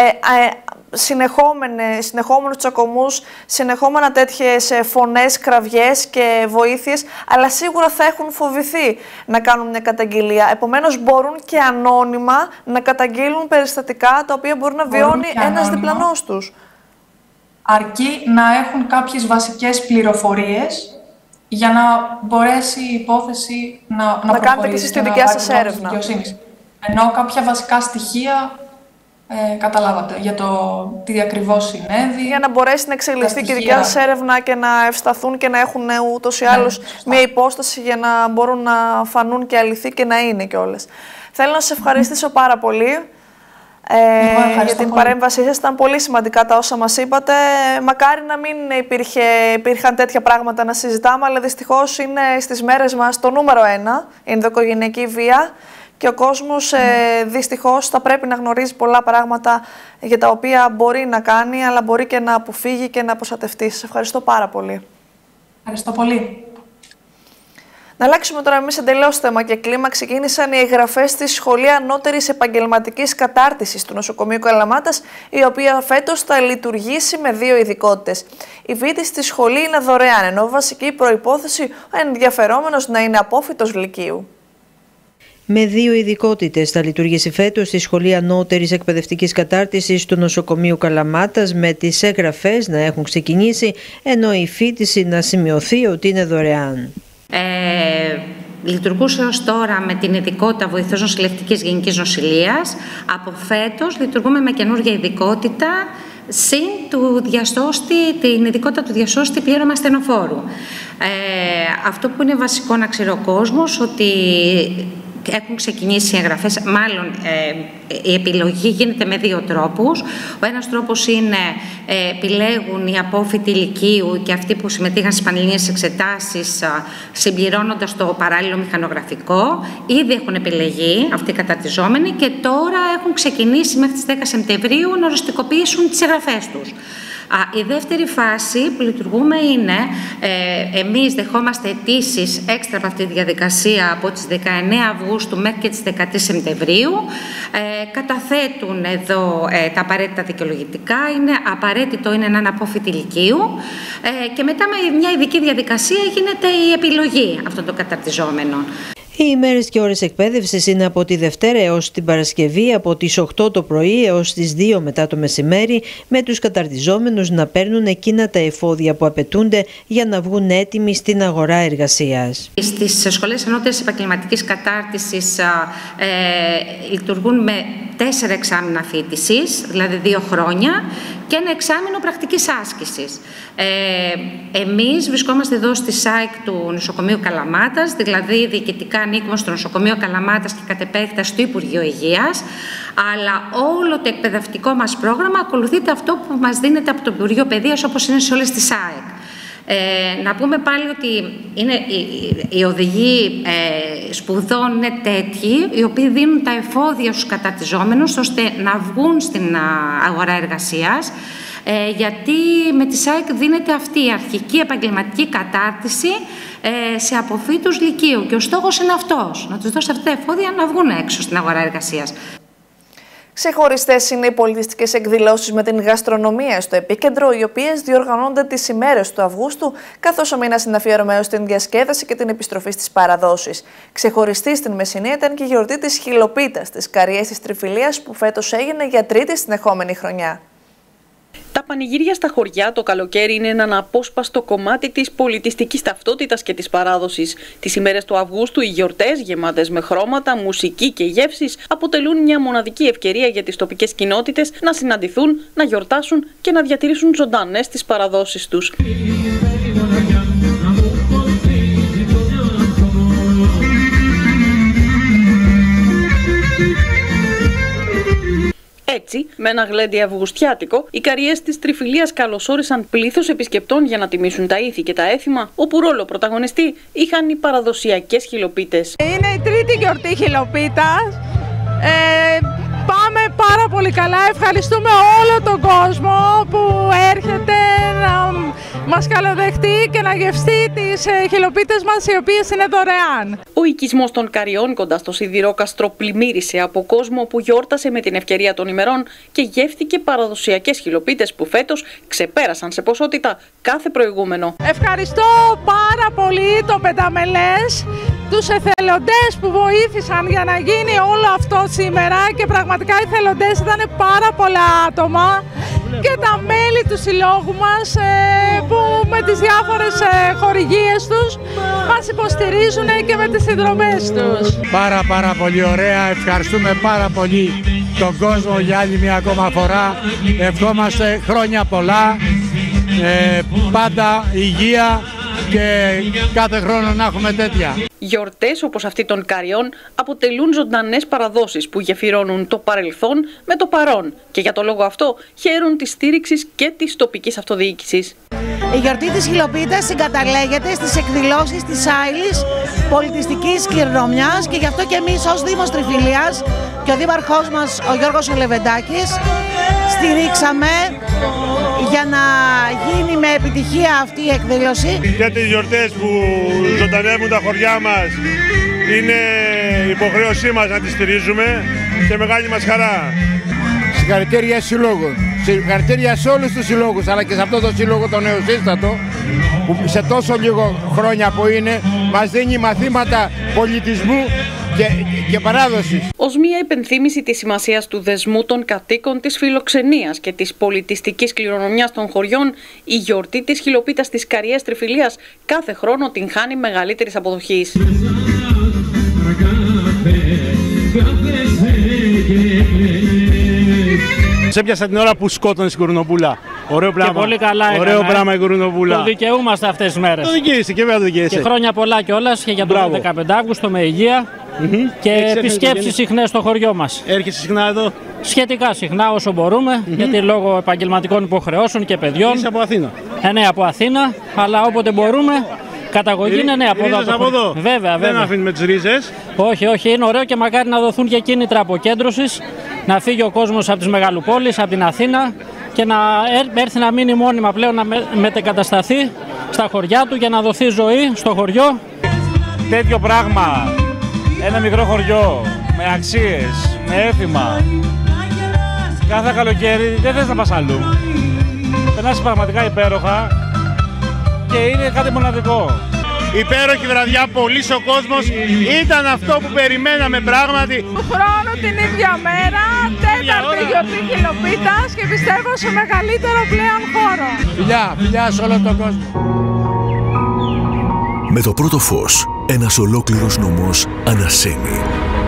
συνεχόμενους τσακωμούς, συνεχόμενα τέτοιες φωνές, κραυγές και βοήθειες, αλλά σίγουρα θα έχουν φοβηθεί να κάνουν μια καταγγελία. Επομένως μπορούν και ανώνυμα να καταγγείλουν περιστατικά τα οποία μπορεί να βιώνει ένας διπλανός τους. Αρκεί να έχουν κάποιες βασικές πληροφορίες για να μπορέσει η υπόθεση να κάνετε και εσείς τη δικιά σας έρευνα. Ενώ κάποια βασικά στοιχεία καταλάβατε για το τι ακριβώς συνέβη. Για να μπορέσει να εξελιχθεί και η δικιά σας έρευνα και να ευσταθούν και να έχουν ούτως ή άλλως μια υπόσταση για να μπορούν να φανούν και αληθή και να είναι κιόλας. Θέλω να σας ευχαριστήσω πάρα πολύ. Για την παρέμβασή σας. Ήταν πολύ σημαντικά τα όσα μας είπατε. Μακάρι να μην υπήρχαν τέτοια πράγματα να συζητάμε, αλλά δυστυχώς είναι στις μέρες μας το νούμερο 1, η ενδοοικογενειακή βία, και ο κόσμος δυστυχώς θα πρέπει να γνωρίζει πολλά πράγματα για τα οποία μπορεί να κάνει, αλλά μπορεί και να αποφύγει και να προστατευτεί. Σας ευχαριστώ πάρα πολύ. Ευχαριστώ πολύ. Να αλλάξουμε τώρα εμείς εντελώς θέμα και κλίμα. Ξεκίνησαν οι εγγραφές στη Σχολή Ανώτερης Επαγγελματικής Κατάρτισης του Νοσοκομείου Καλαμάτας, η οποία φέτος θα λειτουργήσει με 2 ειδικότητες. Η βήτη στη σχολή είναι δωρεάν, ενώ βασική προϋπόθεση ο ενδιαφερόμενος να είναι απόφοιτος λυκείου. Με 2 ειδικότητες θα λειτουργήσει φέτος στη Σχολή Ανώτερης Εκπαιδευτικής Κατάρτισης του Νοσοκομείου Καλαμάτας, με τις εγγραφές να έχουν ξεκινήσει, ενώ η φοιτηση να σημειωθεί ότι είναι δωρεάν. Λειτουργούσε ως τώρα με την ειδικότητα βοηθός νοσηλευτικής γενικής νοσηλείας. Από φέτος λειτουργούμε με καινούργια ειδικότητα, συν την ειδικότητα του διασώστη πλήρωμα ασθενοφόρου. Αυτό που είναι βασικό να ξέρει ο κόσμος, ότι έχουν ξεκινήσει οι εγγραφές, μάλλον η επιλογή γίνεται με 2 τρόπους. Ο ένας τρόπος είναι επιλέγουν οι απόφοιτοι λυκείου και αυτοί που συμμετείχαν στις πανελληνίες εξετάσεις συμπληρώνοντας το παράλληλο μηχανογραφικό. Ήδη έχουν επιλεγεί αυτοί οι καταρτιζόμενοι και τώρα έχουν ξεκινήσει μέχρι τις 10 Σεπτεμβρίου να οριστικοποιήσουν τις εγγραφές τους. Η δεύτερη φάση που λειτουργούμε είναι εμείς δεχόμαστε αιτήσεις έξτρα από αυτή τη διαδικασία από τις 19 Αυγούστου μέχρι και τις 13 Σεπτεμβρίου. Καταθέτουν εδώ τα απαραίτητα δικαιολογητικά. Είναι απαραίτητο είναι να είναι απόφοιτοι λυκείου και μετά με μια ειδική διαδικασία γίνεται η επιλογή αυτών των καταρτιζόμενων. Οι ημέρες και ώρες εκπαίδευσης είναι από τη Δευτέρα έως την Παρασκευή, από τις 8 το πρωί έως τις 2 μετά το μεσημέρι, με τους καταρτιζόμενους να παίρνουν εκείνα τα εφόδια που απαιτούνται για να βγουν έτοιμοι στην αγορά εργασίας. Στις σχολές ανώτερης επαγγελματικής κατάρτισης λειτουργούν με 4 εξάμηνα φοιτησης, δηλαδή 2 χρόνια, και 1 εξάμηνο πρακτικής άσκησης. Εμείς βρισκόμαστε εδώ στη ΣΑΕΚ του Νοσοκομείου Καλαμάτας, δηλαδή διοικητικά ανήκουμε στο Νοσοκομείο Καλαμάτας και κατ' επέκταση στο Υπουργείο Υγείας, αλλά όλο το εκπαιδευτικό μας πρόγραμμα ακολουθείται αυτό που μας δίνεται από το Υπουργείο Παιδείας, όπως είναι σε όλες τις ΣΑΕΚ. Να πούμε πάλι ότι οι οδηγοί σπουδών είναι τέτοιοι, οι οποίοι δίνουν τα εφόδια στους καταρτιζόμενους, ώστε να βγουν στην αγορά εργασίας, γιατί με τη ΣΑΕΚ δίνεται αυτή η αρχική επαγγελματική κατάρτιση σε αποφύτους λυκείου. Και ο στόχος είναι αυτός, να τους δώσει αυτά τα εφόδια να βγουν έξω στην αγορά εργασίας. Ξεχωριστές είναι οι πολιτιστικές εκδηλώσεις με την γαστρονομία στο επίκεντρο, οι οποίες διοργανώνται τις ημέρες του Αυγούστου, καθώς ο μήνας είναι αφιερωμένος στην διασκέδαση και την επιστροφή στις παραδόσεις. Ξεχωριστή στην Μεσσηνία ήταν και η γιορτή της Χιλοπίτας, της Καριές της Τριφυλίας, που φέτος έγινε για τρίτη συνεχόμενη χρονιά. Τα πανηγύρια στα χωριά το καλοκαίρι είναι ένα αναπόσπαστο κομμάτι της πολιτιστικής ταυτότητας και της παράδοσης. Τις ημέρες του Αυγούστου οι γιορτές, γεμάτες με χρώματα, μουσική και γεύσεις, αποτελούν μια μοναδική ευκαιρία για τις τοπικές κοινότητες να συναντηθούν, να γιορτάσουν και να διατηρήσουν ζωντανές τις παραδόσεις τους. Έτσι, με ένα γλέντι αυγουστιάτικο, οι Καριές της Τριφυλίας καλωσόρισαν πλήθος επισκεπτών για να τιμήσουν τα ήθη και τα έθιμα, όπου ρόλο πρωταγωνιστή είχαν οι παραδοσιακές χιλοπίτες. Είναι η τρίτη γιορτή χιλοπίτας. Πάμε πάρα πολύ καλά. Ευχαριστούμε όλο τον κόσμο που έρχεται να μας καλοδεχτεί και να γευστεί τις χιλοπίτες μας, οι οποίες είναι δωρεάν. Ο οικισμός των Καριών κοντά στο Σιδηρόκαστρο πλημμύρισε από κόσμο που γιόρτασε με την ευκαιρία των ημερών και γεύτηκε παραδοσιακές χιλοπίτες που φέτος ξεπέρασαν σε ποσότητα κάθε προηγούμενο. Ευχαριστώ πάρα πολύ το Πενταμελές, τους εθελοντές που βοήθησαν για να γίνει όλο αυτό σήμερα, και πραγματικά οι εθελοντές ήταν πάρα πολλά άτομα, και τα μέλη του συλλόγου μας που με τις διάφορες χορηγίες τους μας υποστηρίζουν και με τις συνδρομές τους. Πάρα πολύ ωραία. Ευχαριστούμε πάρα πολύ τον κόσμο για άλλη μια ακόμα φορά. Ευχόμαστε χρόνια πολλά, πάντα υγεία και κάθε χρόνο να έχουμε τέτοια. Γιορτές όπως αυτή των Καριών αποτελούν ζωντανές παραδόσεις που γεφυρώνουν το παρελθόν με το παρόν, και για το λόγο αυτό χαίρουν της στήριξης και της τοπικής αυτοδιοίκησης. Η γιορτή της Χιλοπίτας συγκαταλέγεται στις εκδηλώσεις της Άιλης πολιτιστικής κληρονομιάς, και γι' αυτό και εμείς ως Δήμος Τριφυλίας και ο δήμαρχός μας ο Γιώργος Λεβεντάκης στηρίξαμε για να γίνει με επιτυχία αυτή η εκδήλωση. Για τις γιορτές που ζωντανεύουν τα χωριά μας, είναι υποχρέωσή μας να τις στηρίζουμε και μεγάλη μας χαρά. Συγχαρητήρια συλλόγου. Συγχαρητήρια σε όλους τους συλλόγους, αλλά και σε αυτό το σύλλογο το νεοσύστατο, που σε τόσο λίγο χρόνια που είναι, μας δίνει μαθήματα πολιτισμού και παράδοσης. Ως μία υπενθύμηση της σημασίας του δεσμού των κατοίκων, της φιλοξενίας και της πολιτιστικής κληρονομιάς των χωριών, η γιορτή της Χιλοπίτας της Καριές Τριφυλίας κάθε χρόνο την χάνει μεγαλύτερης αποδοχής. Σε έπιασα την ώρα που σκότωνε η Κουρνοπούλα. Ωραίο πράγμα. Και πολύ καλά έκανε. Ωραίο πράγμα η Κουρνοπούλα. Το δικαιούμαστε αυτές τις μέρες. Το δικαιείσαι και βέβαια το δικαιείσαι. Και χρόνια πολλά κιόλας και για τον 15 Αύγουστο με υγεία και επισκέψεις συχνές στο χωριό μας. Έρχεσαι συχνά εδώ? Σχετικά συχνά όσο μπορούμε, γιατί λόγω επαγγελματικών υποχρεώσεων και παιδιών. Είσαι από Αθήνα? Ναι, από Αθήνα, αλλά όποτε μπορούμε. Καταγωγή είναι ναι, από εδώ. Βέβαια. Δεν αφήνουμε τις ρίζες. Όχι, είναι ωραίο και μακάρι να δοθούν και κίνητρα αποκέντρωσης, να φύγει ο κόσμος από τις μεγαλοπόλεις, από την Αθήνα, και να έρθει να μείνει μόνιμα πλέον, να μετεγκατασταθεί στα χωριά του για να δοθεί ζωή στο χωριό. Τέτοιο πράγμα, ένα μικρό χωριό με αξίες, με έθιμα, κάθε καλοκαίρι δεν θες να πας αλλού. Περνάς πραγματικά υπέροχα και είναι κάτι μοναδικό. Υπέροχη βραδιά, πολύς ο κόσμος, ήταν αυτό που περιμέναμε πράγματι. Του χρόνου την ίδια μέρα, τέταρτη γιορτή Χιλοπίτας, και πιστεύω σε μεγαλύτερο πλέον χώρο. Φιλιά σε όλο τον κόσμο. Με το πρώτο φως, ένας ολόκληρος νομός ανασένει.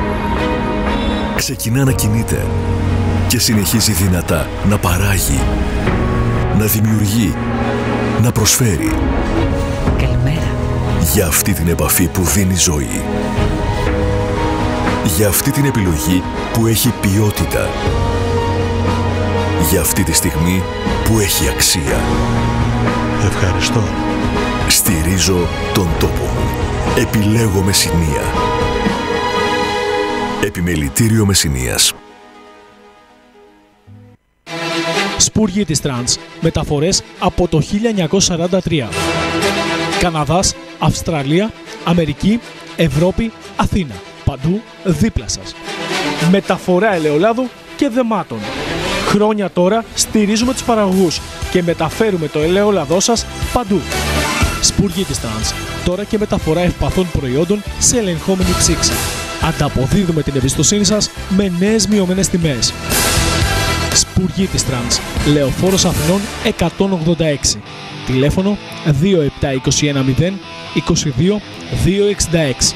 Ξεκινά να κινείται και συνεχίζει δυνατά να παράγει, να δημιουργεί, να προσφέρει. Καλημέρα. Για αυτή την επαφή που δίνει ζωή. Για αυτή την επιλογή που έχει ποιότητα. Για αυτή τη στιγμή που έχει αξία. Ευχαριστώ. Στηρίζω τον τόπο μου. Επιλέγω Μεσσηνία. Επιμελητήριο Μεσσηνίας. Σπουργίτης Τρανς. Μεταφορές από το 1943. Καναδάς, Αυστραλία, Αμερική, Ευρώπη, Αθήνα. Παντού δίπλα σας. Μεταφορά ελαιολάδου και δεμάτων. Χρόνια τώρα στηρίζουμε τους παραγωγούς και μεταφέρουμε το ελαιόλαδό σας παντού. Σπουργίτης Τρανς. Τώρα και μεταφορά ευπαθών προϊόντων σε ελεγχόμενη ψήξη. Ανταποδίδουμε την εμπιστοσύνη σας με νέες μειωμένες τιμές. Σπουργίτης Τρανς. Λεωφόρος Αθηνών 186. Τηλέφωνο 27210 22 266.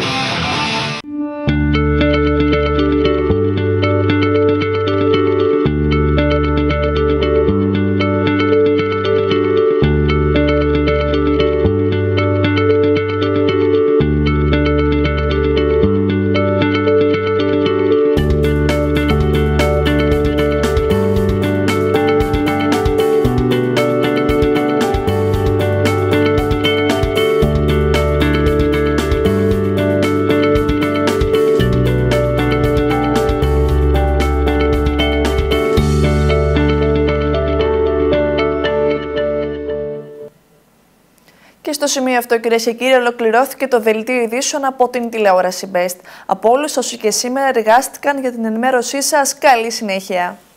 Στο σημείο αυτό, κυρίες και κύριοι, ολοκληρώθηκε το δελτίο ειδήσεων από την τηλεόραση Best. Από όλους όσοι και σήμερα εργάστηκαν για την ενημέρωσή σας, καλή συνέχεια.